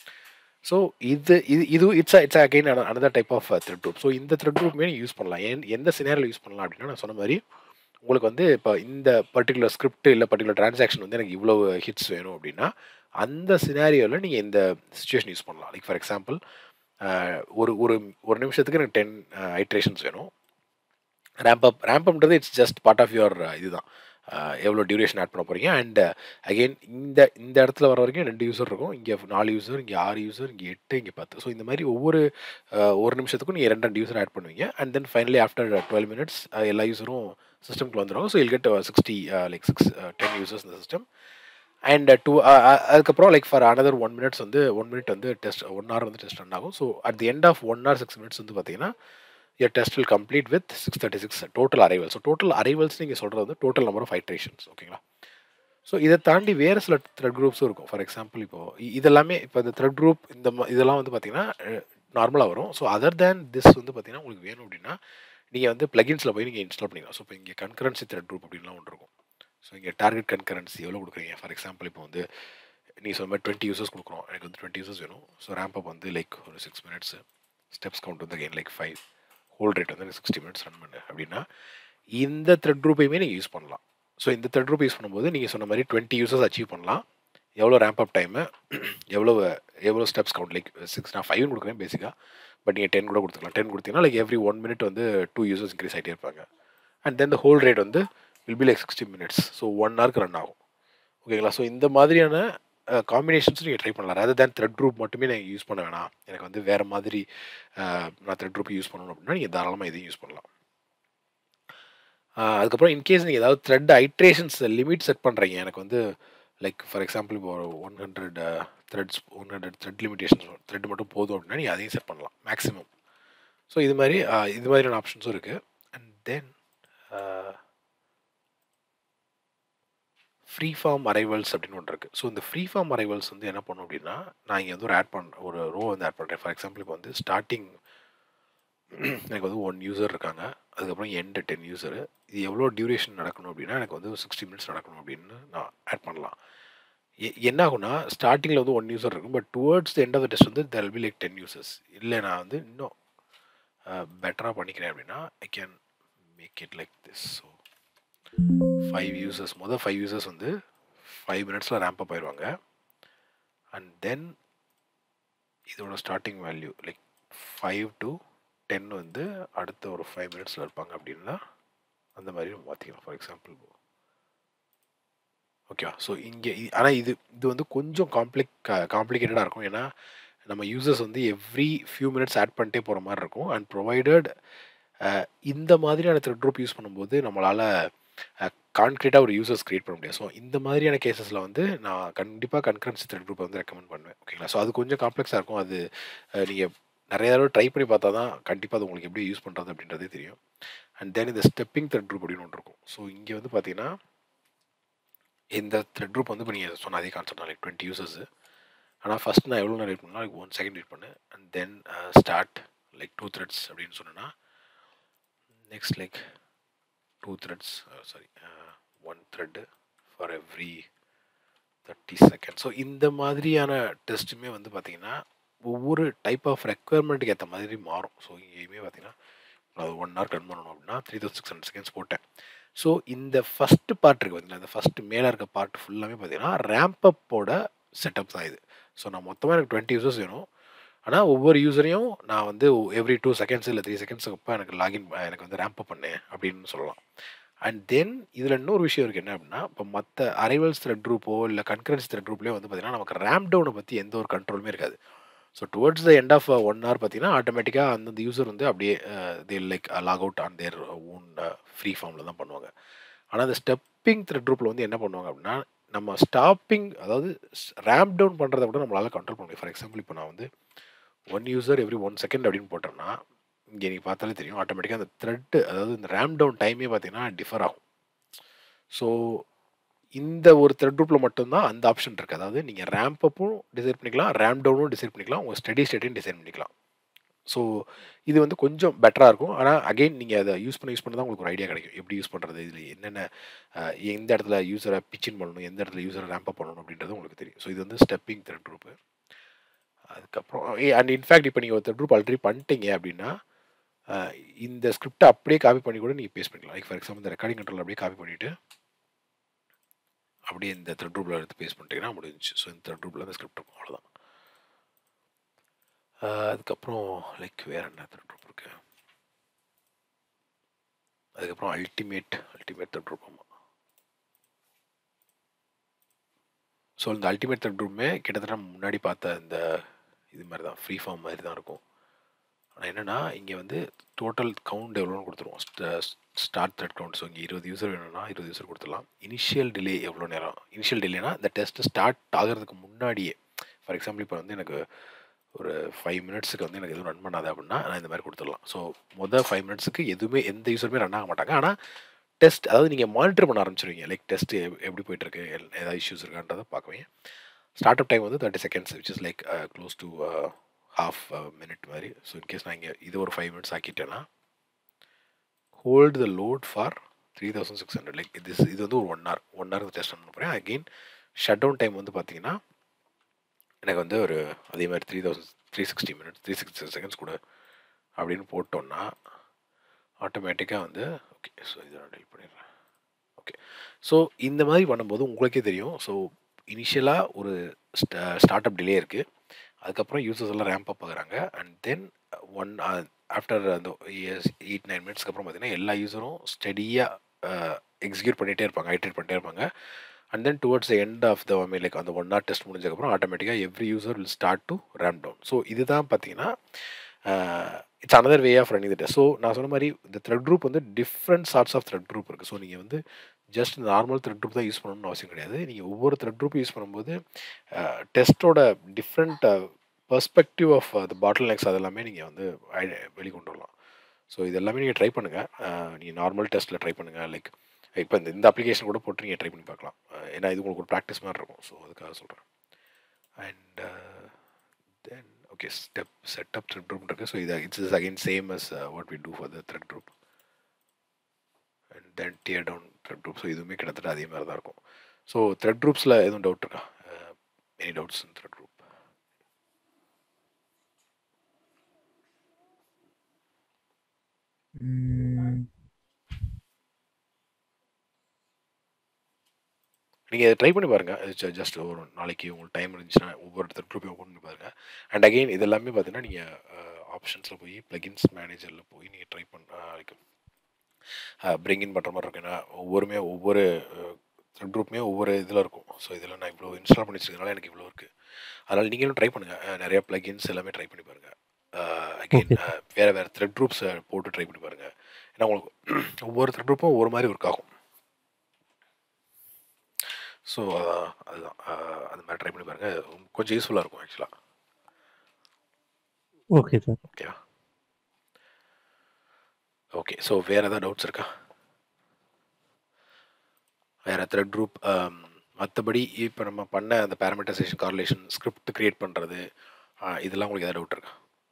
[SPEAKER 1] So இது இது இது it's it's again another type of thread group. So இந்த த்ரெட் குரூப்புமே யூஸ் பண்ணலாம். என் எந்த சினாரியில் யூஸ் பண்ணலாம் அப்படின்னா நான் சொன்ன மாதிரி உங்களுக்கு வந்து இப்போ இந்த பர்டிகுலர் ஸ்கிரிப்ட் இல்லை பர்டிகுலர் டிரான்சாக்ஷன் வந்து எனக்கு இவ்வளோ ஹிட்ஸ் வேணும் அப்படின்னா அந்த சினாரியோவில் நீங்கள் இந்த சிச்சுவேஷன் யூஸ் பண்ணலாம். லைக் ஃபார் எக்ஸாம்பிள் ஒரு ஒரு ஒரு நிமிஷத்துக்கு எனக்கு டென் ஐட்ரேஷன்ஸ் வேணும். ரேம்ப் அப் ரேம்ப் அப்ன்றது it's just part of your இதுதான் எவ்வளோ டியூரேஷன் ஆட் பண்ண போகிறீங்க. அண்ட் அகெயின் இந்த இந்த இடத்துல வர வரைக்கும் ரெண்டு யூசர் இருக்கும். இங்கே நாலு யூசர், இங்கே ஆறு யூசர், இங்கே எட்டு, இங்கே பத்து. ஸோ இந்த மாதிரி ஒவ்வொரு ஒரு நிமிஷத்துக்கும் நீங்கள் ரெண்டு ரெண்டு யூசர் ஆட் பண்ணுவீங்க. And then finally after twelve minutes எல்லா யூசரும் சிஸ்டம்க்கு வந்துடும். So I'll get sixty like six ten users இந்த சிஸ்டம். அண்ட் டூ அதுக்கப்புறம் like for another one minutes வந்து ஒன் மினிட் வந்து டெஸ்ட் ஒன் ஹவர் வந்து டெஸ்ட் ரன் ஆகும். So at the end of one hour six minutes வந்து பார்த்தீங்கன்னா your test will complete with six thirty-six total arrivals. So total arrivals நீங்கள் சொல்கிறது வந்து total number of iterations. ஓகேங்களா? ஸோ இதை தாண்டி வேறு சில த்ரெட் குரூப்ஸும் இருக்கும். ஃபார் எக்ஸாம்பிள் இப்போது இதெல்லாமே இப்போ இந்த த்ரெட் குரூப் இந்த இதெல்லாம் வந்து பார்த்திங்கன்னா நார்மலாக வரும். ஸோ அதர் தேன் திஸ் வந்து பார்த்திங்கன்னா உங்களுக்கு வேணும் அப்படின்னா நீங்கள் வந்து பிளகின்ஸில் போய் நீங்கள் இன்ஸ்டால் பண்ணிக்கலாம். ஸோ இப்போ இங்கே கன்கரன்சி த்ரெட் குரூப் அப்படின்லாம் ஒன்று இருக்கும். ஸோ இங்கே டார்கெட் கன்கரன்சி எவ்வளோ கொடுக்குறீங்க. ஃபார் எக்ஸாம்பிள் இப்போ வந்து நீங்கள் சொன்ன மாதிரி டுவெண்ட்டி யூசர்ஸ் கொடுக்குறோம். எனக்கு வந்து டுவெண்ட்டி யூசர்ஸ் வேணும். ஸோ ரேம்ப் அப் வந்து லைக் ஒரு சிக்ஸ் மினிட்ஸ், ஸ்டெப்ஸ் கவுண்ட் வந்து again like five, hold rate வந்து சிக்ஸ்டி மினிட்ஸ் ரன் பண்ணு அப்படின்னா இந்த த்ரெட் குரூப்பையுமே நீங்கள் யூஸ் பண்ணலாம். ஸோ இந்த த்ரெட் குரூப் யூஸ் பண்ணும்போது நீங்கள் சொன்ன மாதிரி டுவெண்ட்டி யூசர்ஸ் அச்சீவ் பண்ணலாம். எவ்வளோ ரேம்ப் அப் டைமு, எவ்வளோ எவ்வளோ ஸ்டெப்ஸ் கவுண்ட் லைக் சிக்ஸ் நான் ஃபைவ் கொடுக்குறேன் பேசிக்காக. பட் நீங்கள் டென் கூட கொடுத்துக்கலாம். டென் கொடுத்தீங்கன்னா லைக் எவ்ரி ஒன் மினிட் வந்து டூ யூசர்ஸ் இன்க்ரீஸ் ஆகிட்டே இருப்பாங்க. And then the hold rate வந்து will be like sixty minutes. So one ஹவருக்கு ரன் ஆகும். ஓகேங்களா. ஸோ இந்த மாதிரியான காம்பினேஷன்ஸ் நீங்கள் ட்ரை பண்ணலாம். ரதர் தேன் த்ரெட் குரூப் மட்டுமே நீங்கள் யூஸ் பண்ண வேணாம், எனக்கு வந்து வேறு மாதிரி நான் த்ரெட் குரூப் யூஸ் பண்ணணும் அப்படின்னா நீங்கள் தாராளமாக இதையும் யூஸ் பண்ணலாம். அதுக்கப்புறம் இன்கேஸ் நீங்கள் ஏதாவது த்ரெட் ஐட்ரேஷன்ஸ் லிமிட் செட் பண்ணுறீங்க, எனக்கு வந்து லைக் ஃபார் எக்ஸாம்பிள் இப்போ ஒரு one hundred threads one hundred thread limitations thread மட்டும் போதும் அப்படின்னா நீங்கள் அதையும் செட் பண்ணலாம் மேக்ஸிமம். ஸோ இது மாதிரி இது மாதிரியான ஆப்ஷன்ஸும் இருக்குது. And then free form arrivals அப்படின்னு ஒன்று இருக்குது. ஸோ இந்த ஃப்ரீ ஃபார்ம் அரைவல்ஸ் வந்து என்ன பண்ணும் அப்படின்னா நான் இங்கே வந்து ஒரு ஆட் பண்ண ஒரு ரோ வந்து ஆட் பண்ணுறேன். ஃபார் எக்ஸாம்பிள் இப்போ வந்து ஸ்டார்டிங் எனக்கு வந்து ஒன் யூசர் இருக்காங்க, அதுக்கப்புறம் எண்டு டென் யூசரு. இது எவ்வளோ டியூரேஷன் நடக்கணும் அப்படின்னா எனக்கு வந்து சிக்ஸ்டி மினிட்ஸ் நடக்கணும் அப்படின்னு நான் ஆட் பண்ணலாம். எ என்ன ஆகும்னா ஸ்டார்டிங்கில் வந்து ஒன் யூசர் இருக்கும், but towards the end of the test வந்து there will be like ten users. இல்லை நான் வந்து இன்னும் பெட்டராக பண்ணிக்கிறேன் அப்படின்னா I can make it like this. So five users மொதல் ஃபைவ் யூசர்ஸ் வந்து ஃபைவ் மினிட்ஸில் ரேம்ப் அப் ஆயிடுவாங்க. அண்ட் தென் இதோட starting value like five to ten வந்து அடுத்த ஒரு ஃபைவ் மினிட்ஸில் இருப்பாங்க அப்படின்னா அந்த மாதிரி மாற்றிக்கலாம். ஃபார் எக்ஸாம்பிள் ஓகேவா. ஸோ இங்கே ஆனால் இது இது வந்து கொஞ்சம் காம்ப்ளிக் காம்ப்ளிகேட்டடாக இருக்கும். ஏன்னா நம்ம யூசர்ஸ் வந்து எவ்ரி ஃபியூ மினிட்ஸ் ஆட் பண்ணிட்டே போகிற மாதிரி இருக்கும். அண்ட் ப்ரொவைடட் இந்த மாதிரியான த்ரெட் குரூப் யூஸ் பண்ணும்போது நம்மளால் கான்க்ரீட்டாக ஒரு யூசர்ஸ் க்ரியேட் பண்ண முடியாது. ஸோ இந்த மாதிரியான கேசஸில் வந்து நான் கண்டிப்பாக கன்கரன்சி த்ரெட் குரூப்பை வந்து ரெக்கமெண்ட் பண்ணுவேன். ஓகேங்களா. ஸோ அது கொஞ்சம் காம்ப்ளெக்ஸாக இருக்கும். அது நீங்கள் நிறைய தடவை ட்ரை பண்ணி பார்த்தா தான் கண்டிப்பாக அது உங்களுக்கு எப்படி யூஸ் பண்ணுறது அப்படின்றதே தெரியும். அண்ட் தென் இந்த ஸ்டெப்பிங் த்ரெட் குரூப் அப்படின்னு ஒன்று இருக்கும். ஸோ இங்கே வந்து பார்த்தீங்கன்னா இந்த த்ரெட் குரூப் வந்து இப்போ நீங்கள் சொன்ன அதே கான்செப்ட் தான் லைக் டுவெண்ட்டி யூசர்ஸு. ஆனால் ஃபஸ்ட் நான் எவ்வளோ நேரம் வெயிட் பண்ணால் லைக் ஒன் செகண்ட் வெயிட் பண்ணேன். And then start like two threads அப்படின்னு சொன்னேன்னா next like two threads sorry one thread for every thirty second. So இந்த மாதிரியான டெஸ்ட்டுமே வந்து பார்த்திங்கன்னா ஒவ்வொரு டைப் ஆஃப் ரெக்குயர்மெண்ட்டுக்கு ஏற்ற மாதிரி மாறும். ஸோ இங்கேயுமே பார்த்திங்கன்னா நான் ஒன் ஹவர் ரன் பண்ணணும் அப்படின்னா three thousand six hundred seconds போட்டேன். ஸோ இந்த ஃபஸ்ட்டு பார்ட் இருக்குது பார்த்தீங்கன்னா இந்த ஃபஸ்ட்டு மேலே இருக்க பார்ட் ஃபுல்லாமே பார்த்தீங்கன்னா ரேம்ப் அப்போட செட்டப் தான் இது. ஸோ நான் மொத்தமாக எனக்கு டுவெண்ட்டி யூசர்ஸ் வேணும். ஆனால் ஒவ்வொரு யூசரையும் நான் வந்து எவ்ரி டூ செகண்ட்ஸ் இல்லை த்ரீ செகண்ட்ஸுக்கு அப்போ எனக்கு லாகின் எனக்கு வந்து ரேம்ப் அப் பண்ணேன் அப்படின்னு சொல்லலாம். அண்ட் தென் இதில் இன்னொரு விஷயம் இருக்குது என்ன அப்படின்னா இப்போ மற்ற அரைவல்ஸ் த்ரெட் குரூப்போ இல்லை கன்கரன்சி த்ரெட் குரூப்லேயோ வந்து பார்த்திங்கன்னா நமக்கு ரேம்ப் டவுனை பற்றி எந்த ஒரு கண்ட்ரோலுமே இருக்காது. So towards the end of one hour பார்த்தீங்கன்னா ஆட்டோமேட்டிக்காக அந்தந்த யூசர் வந்து அப்படியே they like log out on their own free ஃபார்மில் தான் பண்ணுவாங்க. ஆனால் அந்த ஸ்டெப்பிங் த்ரெட் குரூப்பில் வந்து என்ன பண்ணுவாங்க அப்படின்னா நம்ம ஸ்டாப்பிங் அதாவது ரேம்ப் டவுன் பண்ணுறத விட நம்மளால் கண்ட்ரோல் பண்ண முடியும். ஃபார் எக்ஸாம்பிள் இப்போ நான் வந்து one user every one second அப்படின்னு போட்டேன்னா இங்கே நீங்கள் பார்த்தாலே தெரியும் ஆட்டோமேட்டிக்காக அந்த த்ரெட்டு அதாவது இந்த ரேம்ப் டவுன் டைமே பார்த்தீங்கன்னா டிஃபர் ஆகும். ஸோ இந்த ஒரு த்ரெட் குரூப்பில் மட்டும்தான் அந்த ஆப்ஷன் இருக்குது. அதாவது நீங்கள் ரேம்ப் அப்பும் டிசைட் பண்ணிக்கலாம், ரேம்ப் டவுனும் டிசைட் பண்ணிக்கலாம், உங்கள் ஸ்டடி ஸ்டேட்டையும் டிசைட் பண்ணிக்கலாம். ஸோ இது வந்து கொஞ்சம் பெட்டராக இருக்கும். ஆனால் அகெயின் நீங்கள் அதை யூஸ் பண்ண யூஸ் பண்ண தான் உங்களுக்கு ஒரு ஐடியா கிடைக்கும் எப்படி யூஸ் பண்ணுறது, இதில் என்னென்ன எந்த இடத்துல யூஸரை பிச்சின் பண்ணணும், எந்த இடத்துல யூஸரை ரேம்ப் அப் பண்ணணும் அப்படின்றது உங்களுக்கு தெரியும். ஸோ இது வந்து ஸ்டெப்பிங் த்ரெட் குரூப்பு. அதுக்கப்புறம் அண்ட் இன்ஃபேக்ட் இப்போ நீங்கள் ஒரு த்ரெட் குரூப் ஆல்ரெடி பண்ணிட்டீங்க அப்படின்னா இந்த ஸ்கிரிப்டை அப்படியே காப்பி பண்ணி கூட நீங்கள் பேஸ்ட் பண்ணிக்கலாம். லைக் ஃபார் எக்ஸாம்பிள் இந்த ரெக்கார்டிங் கண்ட்ரோல் அப்படியே காப்பி பண்ணிவிட்டு அப்படியே இந்த த்ரெட் குரூப்பில் எடுத்து பேஸ்ட் பண்ணிட்டீங்கன்னா முடிஞ்சிச்சு. ஸோ இந்த த்ரெட் குரூப்பில் அந்த ஸ்கிரிப்ட் இருக்கும், அவ்வளோதான். அதுக்கப்புறம் லைக் வேறு என்ன த்ரெட் குரூப் இருக்கு, அதுக்கப்புறம் அல்டிமேட் அல்டிமேட் த்ரெட் குரூப். ஆமாம். ஸோ இந்த அல்டிமேட் த்ரெட் குரூப்புமே கிட்டத்தட்ட முன்னாடி பார்த்த இந்த இது மாதிரி தான் ஃப்ரீ ஃபார்ம் மாதிரி தான் இருக்கும். ஆனால் என்னென்னா இங்கே வந்து டோட்டல் கவுண்ட் எவ்வளோன்னு கொடுத்துருவோம். Start thread count. ஸோ இங்கே இருபது யூசர் வேணும்னா இருபது யூசர் கொடுத்துடலாம். இனிஷியல் டிலே எவ்வளோ நேரம், இனிஷியல் டிலேனா இந்த டெஸ்ட்டு ஸ்டார்ட் ஆகிறதுக்கு முன்னாடியே. ஃபார் எக்ஸாம்பிள் இப்போ வந்து எனக்கு ஒரு ஃபைவ் மினிட்ஸுக்கு வந்து எனக்கு எதுவும் ரன் பண்ணாது அப்படின்னா நான் இந்த மாதிரி கொடுத்துடலாம். ஸோ மொதல் ஃபைவ் மினிட்ஸுக்கு எதுவுமே எந்த யூஸருமே ரன் ஆக மாட்டாங்க. ஆனால் டெஸ்ட் அதாவது நீங்கள் மானிட்டர் பண்ண ஆரம்பிச்சிருவீங்க. லைக் டெஸ்ட் எப்படி போயிட்டுருக்கு, ஏதாவது இஷ்யூஸ் இருக்கான்றதை பார்க்குவீங்க. ஸ்டார்ட் அப் டைம் வந்து thirty seconds which is like close to half minute மாதிரி. ஸோ இன்கேஸ் நான் இங்கே இது ஒரு ஃபைவ் மினிட்ஸ் ஆக்கிட்டேன்னா hold the load for three thousand six hundred like இது இது வந்து ஒரு one hour one hour test பண்ண போகிறேன். அகெயின் ஷட் டவுன் டைம் வந்து பார்த்தீங்கன்னா எனக்கு வந்து ஒரு அதே மாதிரி three thousand three sixty minutes three sixty seconds கூட அப்படின்னு போட்டோன்னா ஆட்டோமேட்டிக்காக வந்து ஓகே. ஸோ இதை நான் டெலிட் பண்ணிடுறேன். ஓகே. ஸோ இந்த மாதிரி பண்ணும்போது உங்களுக்கே தெரியும். ஸோ இனிஷியலாக ஒரு ஸ்டா ஸ்டார்ட் அப் டிலே இருக்குது. அதுக்கப்புறம் யூசர்ஸ் எல்லாம் ரேம்ப் அப் ஆகுறாங்க. அண்ட் தென் ஒன் ஆஃப்டர் அந்த எயிட் நைன் மினிட்ஸ்க்கு அப்புறம் பார்த்தீங்கன்னா எல்லா யூஸரும் ஸ்டெடியாக எக்ஸிக்யூட் பண்ணிகிட்டே இருப்பாங்க, ஐட்ரேட் பண்ணிட்டே இருப்பாங்க. And then towards the end of the me like அந்த ஒன் ஹவர் டெஸ்ட் முடிஞ்சதுக்கப்புறம் ஆட்டோமேட்டிக்காக every user will start to ramp down. So இதுதான் பார்த்தீங்கன்னா it's another way of running the test. So நான் சொன்ன மாதிரி இந்த த்ரெட் குரூப் வந்து different sorts of thread group இருக்குது. ஸோ நீங்கள் வந்து ஜஸ்ட் நார்மல் த்ரெட் குரூப் தான் யூஸ் பண்ணணும்னு அவசியம் கிடையாது. நீங்கள் ஒவ்வொரு த்ரெட் குரூப் யூஸ் பண்ணும்போது டெஸ்ட்டோட different perspective of the bottlenecks அதெல்லாமே நீங்கள் வந்து வெளிக்கொண்டு வரலாம். ஸோ இது எல்லாமே நீங்கள் ட்ரை பண்ணுங்கள். நீங்கள் நார்மல் டெஸ்ட்டில் ட்ரை பண்ணுங்கள். லைக் இப்போ இந்த இந்த அப்ளிகேஷன் கூட போட்டு நீங்கள் ட்ரை பண்ணி பார்க்கலாம். ஏன்னா இது உங்களுக்கு ஒரு ப்ராக்டிஸ் மாதிரி இருக்கும். ஸோ அதுக்காக சொல்கிறேன். And then okay step setup thread group இருக்குது. ஸோ இது it's is again same as what we do for the thread group. And then tear down thread group. So இதுவுமே கிட்டத்தட்ட அதே மாதிரி தான் இருக்கும். ஸோ த்ரெட் குரூப்ஸில் எதுவும் டவுட் இருக்கா? Any doubts in thread group? நீங்கள் இதை ட்ரை பண்ணி பாருங்கள். ஜஸ்ட் ஒரு நாளைக்கு உங்களுக்கு டைம் இருந்துச்சுன்னா ஒவ்வொரு த்ரெட் குரூப்பையும் ஓப்பன் பண்ணி பாருங்கள். அண்ட் அகெயின் இது எல்லாமே பார்த்தீங்கன்னா நீங்கள் ஆப்ஷன்ஸில் போய் ப்ளகின்ஸ் மேனேஜரில் போய் நீங்கள் ட்ரை பண்ண பிரிங் இன் பண்ணுற மாதிரி இருக்கும். ஏன்னா ஒவ்வொருமே ஒவ்வொரு த்ரெட் குரூப்புமே ஒவ்வொரு இதில் இருக்கும். ஸோ இதில் நான் இவ்வளோ இன்ஸ்டால் பண்ணி வச்சிருக்கனால எனக்கு இவ்வளோ இருக்குது. அதனால் நீங்களும் ட்ரை பண்ணுங்கள். நிறையா ப்ளகின்ஸ் எல்லாமே ட்ரை பண்ணி பாருங்கள். அகெயின் வேறு வேறு த்ரெட் குரூப்ஸை போட்டு ட்ரை பண்ணி பாருங்கள். ஏன்னா உங்களுக்கு ஒவ்வொரு த்ரெட் குரூப்பும் ஒவ்வொரு மாதிரி ஒர்க் ஆகும். ஸோ அதான் அதுதான் அது மாதிரி ட்ரை பண்ணி பாருங்கள். கொஞ்சம் யூஸ்ஃபுல்லாக இருக்கும் ஆக்சுவலாக.
[SPEAKER 2] Okay sir.
[SPEAKER 1] ஓகேவா? ஓகே. ஸோ வேறு ஏதாவது டவுட்ஸ் இருக்கா? வேறு த்ரெட் குரூப் மற்றபடி இப்போ நம்ம பண்ண அந்த பேராமீட்டரைசேஷன், கார்லேஷன், ஸ்கிரிப்ட் க்ரியேட் பண்ணுறது இதெல்லாம் உங்களுக்கு ஏதாவது டவுட் இருக்கா?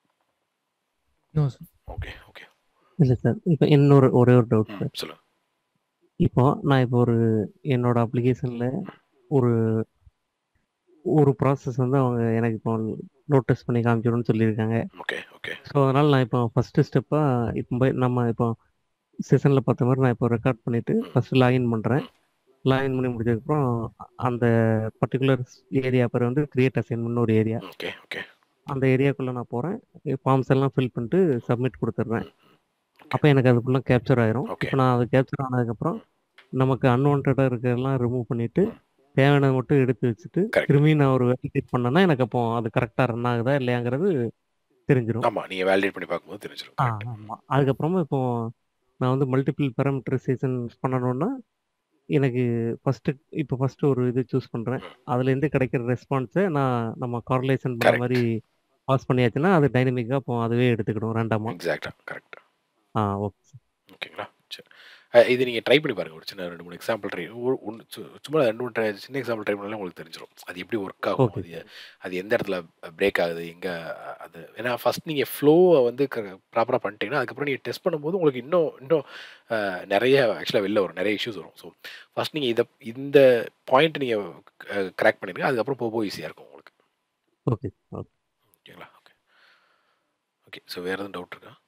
[SPEAKER 1] Okay okay.
[SPEAKER 2] இல்லை சார். இப்போ இன்னொரு ஒரே ஒரு டவுட் சார்.
[SPEAKER 1] சொல்லுங்கள்.
[SPEAKER 2] இப்போ நான் இப்போ ஒரு என்னோட அப்ளிகேஷனில் ஒரு ஒரு ப்ராசஸ் வந்து அவங்க எனக்கு இப்போ நோட்டீஸ் பண்ணி காமிச்சிடும்னு சொல்லியிருக்காங்க.
[SPEAKER 1] Okay okay.
[SPEAKER 2] ஸோ அதனால் நான் இப்போ ஃபஸ்ட்டு ஸ்டெப்பாக இப்போ போய் நம்ம இப்போ செஷனில் பார்த்த மாதிரி நான் இப்போ ரெக்கார்ட் பண்ணிவிட்டு ஃபஸ்ட்டு லாகின் பண்ணுறேன். லாகின் பண்ணி முடிச்சதுக்கப்புறம் அந்த பர்டிகுலர் ஏரியா பேர் வந்து கிரியேட் அசைன்மெண்ட்னு ஒரு ஏரியா.
[SPEAKER 1] Okay okay.
[SPEAKER 2] அந்த ஏரியாக்குள்ளே நான் போகிறேன். ஃபார்ம்ஸ் எல்லாம் ஃபில் பண்ணிட்டு சப்மிட் கொடுத்துட்றேன். அப்போ எனக்கு அது ஃபுல்லாக கேப்சர் ஆயிரும். இப்போ நான் அது கேப்சர் ஆனதுக்கப்புறம் நமக்கு அன்வான்டாக இருக்கிறதெல்லாம் ரிமூவ் பண்ணிவிட்டு தேவையானதை மட்டும் எடுத்து வச்சுட்டு திரும்பி நான் ஒரு வேலிடேட் பண்ணேன்னா எனக்கு அப்போ அது கரெக்டாக ரன் ஆகுதா இல்லையாங்கிறது தெரிஞ்சிடும்.
[SPEAKER 1] ஆமாம், நீங்கள் வேலிடேட் பண்ணி பார்க்கும்போது தெரிஞ்சிடும்.
[SPEAKER 2] ஆ ஆமாம். அதுக்கப்புறமா இப்போ நான் வந்து மல்டிபிள் பேராமீட்டரைசேஷன் பண்ணணும்னா எனக்கு ஃபஸ்ட்டு இப்போ ஃபஸ்ட்டு ஒரு இது சூஸ் பண்ணுறேன். அதுலேருந்து கிடைக்கிற ரெஸ்பான்ஸை நான் நம்ம கார்லேஷன் பண்ண மாதிரி பாஸ் பண்ணியாச்சுன்னா அது டைனமிக்காக இப்போ அதுவே எடுத்துக்கிடும் ரேண்டமாக.
[SPEAKER 1] எக்ஸாக்டாக கரெக்ட்.
[SPEAKER 2] ஆ ஓகே சார்.
[SPEAKER 1] ஓகேங்களா? சரி. இது நீங்கள் ட்ரை பண்ணி பாருங்கள். ஒரு சின்ன ரெண்டு மூணு எக்ஸாம்பிள் ட்ரை ஒன்று சும்மா ரெண்டு மூணு ட்ரை சின்ன எக்ஸாம்பிள் ட்ரை பண்ணாலே உங்களுக்கு தெரிஞ்சிடும் அது எப்படி ஒர்க் ஆகும், அது அது எந்த இடத்துல பிரேக் ஆகுது, எங்கே அது. ஏன்னா ஃபஸ்ட் நீங்கள் ஃப்ளோவை வந்து ப்ராப்பராக பண்ணிட்டீங்கன்னா அதுக்கப்புறம் நீங்கள் டெஸ்ட் பண்ணும்போது உங்களுக்கு இன்னும் இன்னும் நிறைய ஆக்சுவலாக வெளில வரும், நிறைய இஷ்யூஸ் வரும். ஸோ ஃபஸ்ட் நீங்கள் இதை இந்த பாயிண்ட் நீங்கள் கிராக் பண்ணிடுங்க, அதுக்கப்புறம் போக போக ஈஸியாக இருக்கும் உங்களுக்கு.
[SPEAKER 2] Okay okay.
[SPEAKER 1] ஓகேங்களா? Okay okay. ஸோ வேறு எதுவும் டவுட் இருக்கா?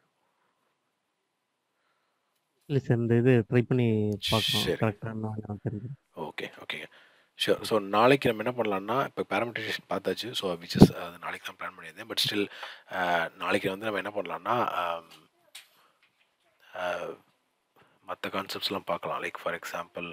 [SPEAKER 2] இல்லை சார், இந்த இது ட்ரை பண்ணி பார்க்கணும் கரெக்டாக தெரிஞ்சு.
[SPEAKER 1] ஓகே ஓகேங்க. ஷூர். ஸோ நாளைக்கு நம்ம என்ன பண்ணலான்னா இப்போ பேராமீட்டரைசேஷன் பார்த்தாச்சு. ஸோ விச் இஸ் அது நாளைக்கு தான் பிளான் பண்ணியிருந்தேன். பட் ஸ்டில் நாளைக்கு வந்து நம்ம என்ன பண்ணலான்னா மற்ற கான்செப்ட்ஸ்லாம் பார்க்கலாம். லைக் ஃபார் எக்ஸாம்பிள்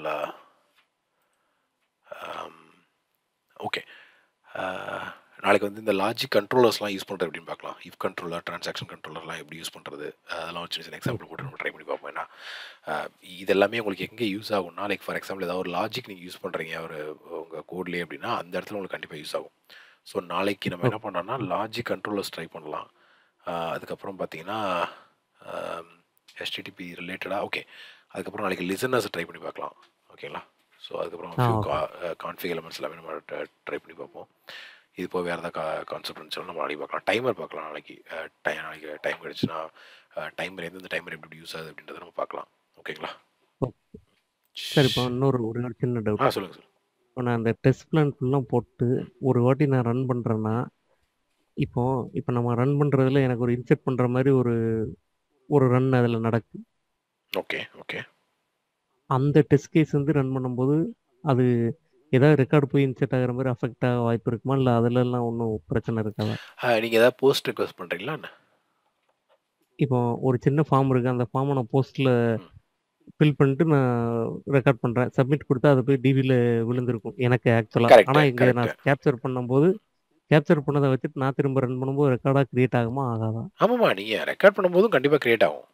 [SPEAKER 1] ஓகே நாளைக்கு வந்து இந்த லாஜிக் கண்ட்ரோலர்ஸ்லாம் யூஸ் பண்ணுறது எப்படின்னு பார்க்கலாம். இஃப் கண்ட்ரோலர், ட்ரான்சாக்ஷன் கண்ட்ரோலர்லாம் எப்படி யூஸ் பண்ணுறது அதெல்லாம் சின்ன சின்ன எக்ஸாம்பிள் போட்டு நம்ம ட்ரை பண்ணி பார்ப்போம். ஏன்னா இதெல்லாமே உங்களுக்கு எங்கே யூஸ் ஆகும்னா லைக் ஃபார் எக்ஸாம்பிள் ஏதாவது ஒரு லாஜிக் நீங்கள் யூஸ் பண்ணுறீங்க ஒரு உங்கள் கோட்லேயே அப்படின்னா அந்த இடத்துல உங்களுக்கு கண்டிப்பாக யூஸ் ஆகும். ஸோ நாளைக்கு நம்ம என்ன பண்ணோம்னா லாஜிக் கண்ட்ரோலர்ஸ் ட்ரை பண்ணலாம். அதுக்கப்புறம் பார்த்தீங்கன்னா ஹெச்டிடிபி ரிலேட்டடாக ஓகே. அதுக்கப்புறம் நாளைக்கு லிசனர்ஸ் ட்ரை பண்ணி பார்க்கலாம். ஓகேங்களா? ஸோ அதுக்கப்புறம்
[SPEAKER 2] a
[SPEAKER 1] few
[SPEAKER 2] okay.
[SPEAKER 1] Config elements எல்லாமே நம்ம ட்ரை பண்ணி பார்ப்போம். இது போய் வேறு ஏதாவது கா கான்செப்ட் இருந்துச்சுன்னா நம்ம நாளைக்கு பார்க்கலாம். டைமர் பார்க்கலாம் நாளைக்கு. டை நாளைக்கு டைம் கிடச்சுன்னா டைமர் எந்தெந்த டைமர் எப்படி யூஸ் ஆகுது அப்படின்றத நம்ம பார்க்கலாம். ஓகேங்களா?
[SPEAKER 2] ஓகே. சார் இப்போ இன்னொரு ஒரு ஒரு சின்ன
[SPEAKER 1] ஆ
[SPEAKER 2] டவுட்.
[SPEAKER 1] சொல்லுங்கள் சார்.
[SPEAKER 2] இப்போ நான் அந்த டெஸ்ட் பிளான் ஃபுல்லாக போட்டு ஒரு வாட்டி நான் ரன் பண்ணுறேன்னா, இப்போ இப்போ நம்ம ரன் பண்ணுறதுல எனக்கு ஒரு இன்செர்ட் பண்ணுற மாதிரி ஒரு ஒரு ரன் அதில் நடக்குது.
[SPEAKER 1] Okay okay.
[SPEAKER 2] அந்த டெஸ்ட் கேஸ் வந்து ரன் பண்ணும்போது அது ஏதாவது ரெக்கார்டு போய் இன்செர்ட் ஆகிற மாதிரி அஃபெக்ட் ஆக வாய்ப்பு இருக்குமா? இல்லை அதிலெல்லாம் ஒன்றும் பிரச்சனை இருக்காதா?
[SPEAKER 1] நீங்கள் ஏதாவது போஸ்ட் ரிக்வெஸ்ட் பண்ணுறீங்களா என்ன?
[SPEAKER 2] இப்போ ஒரு சின்ன ஃபார்ம் இருக்குது, அந்த ஃபார்மை நான் போஸ்ட்டில்
[SPEAKER 1] ம்.
[SPEAKER 2] ஃபில் பண்ணிட்டு நான் ரெக்கார்ட் பண்ணுறேன். சப்மிட் கொடுத்தா அது போய் டிவியில் விழுந்திருக்கும் எனக்கு ஆக்சுவலாக.
[SPEAKER 1] கரெக்ட்
[SPEAKER 2] ஆனால் இங்கே நான்
[SPEAKER 1] கரெக்ட்.
[SPEAKER 2] கேப்சர் பண்ணும்போது கேப்சர் பண்ணதை வச்சுட்டு நான் திரும்ப ரன் பண்ணும்போது ரெக்கார்டாக கிரியேட் ஆகுமா ஆகாதா?
[SPEAKER 1] ஆமாம்மா, நீங்கள் ரெக்கார்ட் பண்ணும்போதும் கண்டிப்பாக க்ரியேட் ஆகும்.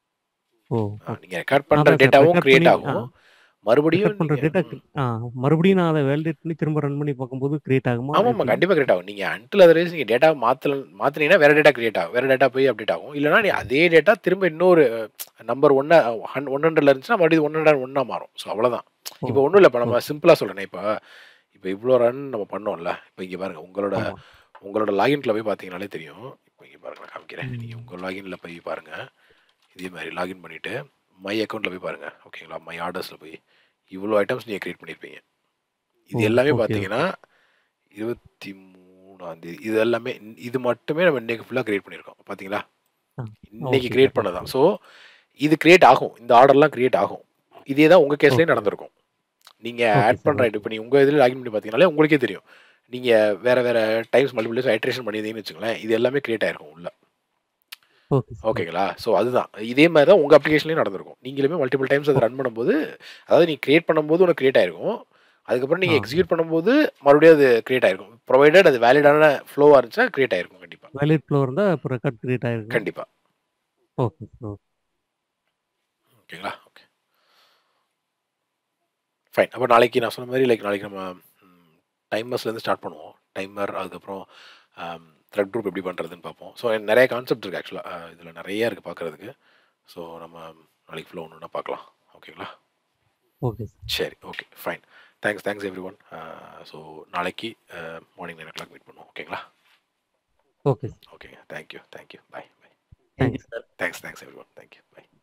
[SPEAKER 2] ஓ
[SPEAKER 1] நீங்கள் ரெக்கார்ட் பண்ணுற
[SPEAKER 2] அதான் சார்
[SPEAKER 1] டேட்டாவும்
[SPEAKER 2] ரெக்கார்ட்
[SPEAKER 1] க்ரியேட்
[SPEAKER 2] பண்ணி ஆ
[SPEAKER 1] ஆகும். மறுபடியும்
[SPEAKER 2] ரெக்கார்ட் பண்ணுற
[SPEAKER 1] நீங்கள்
[SPEAKER 2] டேட்டா ஆ மறுபடியும் நான் அதை வேலிடேட் பண்ணி திரும்ப ரன் பண்ணி பார்க்கும்போது கிரியேட் ஆகுமா
[SPEAKER 1] ஆமாம்மா
[SPEAKER 2] எப்படி?
[SPEAKER 1] கண்டிப்பாக கிரியேட் ஆகும். நீங்கள் அன்டில் அதர்வைஸ் நீங்கள் டேட்டா மாற்றல மாற்றினீங்கன்னா வேறு டேட்டா கிரியேட் ஆகும். வேறு டேட்டா போய் அப்டேட் ஆகும். இல்லைனா நீ அதே டேட்டா திரும்ப இன்னொரு நம்பர் ஒன்று ஹன் ஒன் ஹண்ட்ரட்ல இருந்துச்சுன்னா மறுபடியும் ஒன் ஹண்ட்ரட் ஒன்றா மாறும். ஸோ அவ்வளோதான்.
[SPEAKER 2] ஓ
[SPEAKER 1] இப்போ ஒன்றும் இல்லை. இப்போ நம்ம
[SPEAKER 2] ஓகே.
[SPEAKER 1] சிம்பிளாக சொல்கிறேன். இப்போ இப்போ இவ்வளோ ரன் நம்ம பண்ணோம்ல. இப்போ இங்கே பாருங்கள், உங்களோட
[SPEAKER 2] ஆமாம்.
[SPEAKER 1] உங்களோட லாகின்ல போய் பார்த்தீங்கனாலே தெரியும். இப்போ இங்கே பாருங்க, நான் காமிக்கிறேன்.
[SPEAKER 2] ம்.
[SPEAKER 1] நீங்கள் உங்கள் லாகின்ல போய் பாருங்கள். இதே மாதிரி லாகின் பண்ணிவிட்டு மை அக்கௌண்ட்டில் போய் பாருங்கள். ஓகேங்களா? மை ஆர்டர்ஸில் போய் இவ்வளோ ஐட்டம்ஸ் நீங்கள் க்ரியேட் பண்ணியிருப்பீங்க. இது
[SPEAKER 2] ஓ
[SPEAKER 1] எல்லாமே
[SPEAKER 2] ஓகே
[SPEAKER 1] பார்த்தீங்கன்னா
[SPEAKER 2] ஓகே.
[SPEAKER 1] இருபத்தி மூணாம் தேதி இது எல்லாமே இது மட்டுமே நம்ம இன்றைக்கி ஃபுல்லாக க்ரியேட் பண்ணியிருக்கோம். பார்த்தீங்களா?
[SPEAKER 2] ஆ
[SPEAKER 1] இன்னைக்கு
[SPEAKER 2] ஓகே
[SPEAKER 1] க்ரியேட்
[SPEAKER 2] சார்
[SPEAKER 1] பண்ணதான்.
[SPEAKER 2] ஓகே.
[SPEAKER 1] ஸோ இது க்ரியேட் ஆகும். இந்த ஆர்டர்லாம் க்ரியேட் ஆகும். இதே தான் உங்கள் கேஸ்லேயும்
[SPEAKER 2] ஓகே
[SPEAKER 1] நடந்திருக்கும். நீங்கள்
[SPEAKER 2] ஓகே
[SPEAKER 1] ஆட்
[SPEAKER 2] சார்
[SPEAKER 1] பண்ணுற
[SPEAKER 2] ஓகே.
[SPEAKER 1] ஐட்டம் இப்போ நீங்கள் உங்கள் இதில் லாகின் பண்ணி பார்த்தீங்கனாலே உங்களுக்கே தெரியும். நீங்கள் வேறு வேறு டைம்ஸ் மல்டிபிள் டைம்ஸ் ஐட்ரேஷன் பண்ணியிருந்தீங்கன்னு வச்சுங்களேன், இது எல்லாமே க்ரியேட் ஆகிருக்கும் உள்ள.
[SPEAKER 2] Okay sir okay.
[SPEAKER 1] ஓகேங்களா? ஸோ அதுதான். இதே மாதிரி தான் உங்கள் அப்ளிகேஷன்லேயும் நடந்திருக்கும். நீங்களுமே மல்டிபிள் டைம்ஸ் அதை
[SPEAKER 2] ஓ
[SPEAKER 1] ரன் பண்ணும்போது, அதாவது நீங்கள் க்ரியேட் பண்ணும்போது ஒன்று க்ரியேட் ஆகிருக்கும். அதுக்கப்புறம்
[SPEAKER 2] ஆ
[SPEAKER 1] நீங்கள் எக்ஸிக்யூட் பண்ணும்போது மறுபடியும் அது க்ரியேட் ஆகிருக்கும். ப்ரொவைடட் அது வேலிடான ஃப்ளோவாக இருந்துச்சுன்னா க்ரியேட் ஆகிருக்கும் கண்டிப்பாக.
[SPEAKER 2] வேலிட் ஃப்ளோ இருந்தால் இப்போ ரெக்கார்ட் கிரியேட் ஆகிருக்கும்.
[SPEAKER 1] கண்டிப்பாக.
[SPEAKER 2] Okay sir okay.
[SPEAKER 1] ஓகேங்களா? Okay fine. அப்போ நாளைக்கு நான் சொன்ன மாதிரி லைக் நாளைக்கு நம்ம டைமர்ஸ்லேருந்து ஸ்டார்ட் பண்ணுவோம். டைமர், அதுக்கப்புறம் த்ரெட் குரூப் எப்படி பண்ணுறதுன்னு பார்ப்போம். ஸோ நிறைய கான்செப்ட் இருக்குது ஆக்சுவலாக. இதில் நிறைய இருக்குது பார்க்குறதுக்கு. ஸோ நம்ம நாளைக்கு ஃபுல்லாக ஒன்று ஒன்றா பார்க்கலாம். ஓகேங்களா?
[SPEAKER 2] Okay sir.
[SPEAKER 1] சரி okay fine. Thanks thanks everyone. So நாளைக்கு morning nine o'clock meet பண்ணுவோம். ஓகேங்களா?
[SPEAKER 2] Okay sir.
[SPEAKER 1] ஓகேங்க. Thank you thank you. Bye bye.
[SPEAKER 2] Thanks sir.
[SPEAKER 1] Thanks thanks everyone. Thank you. By.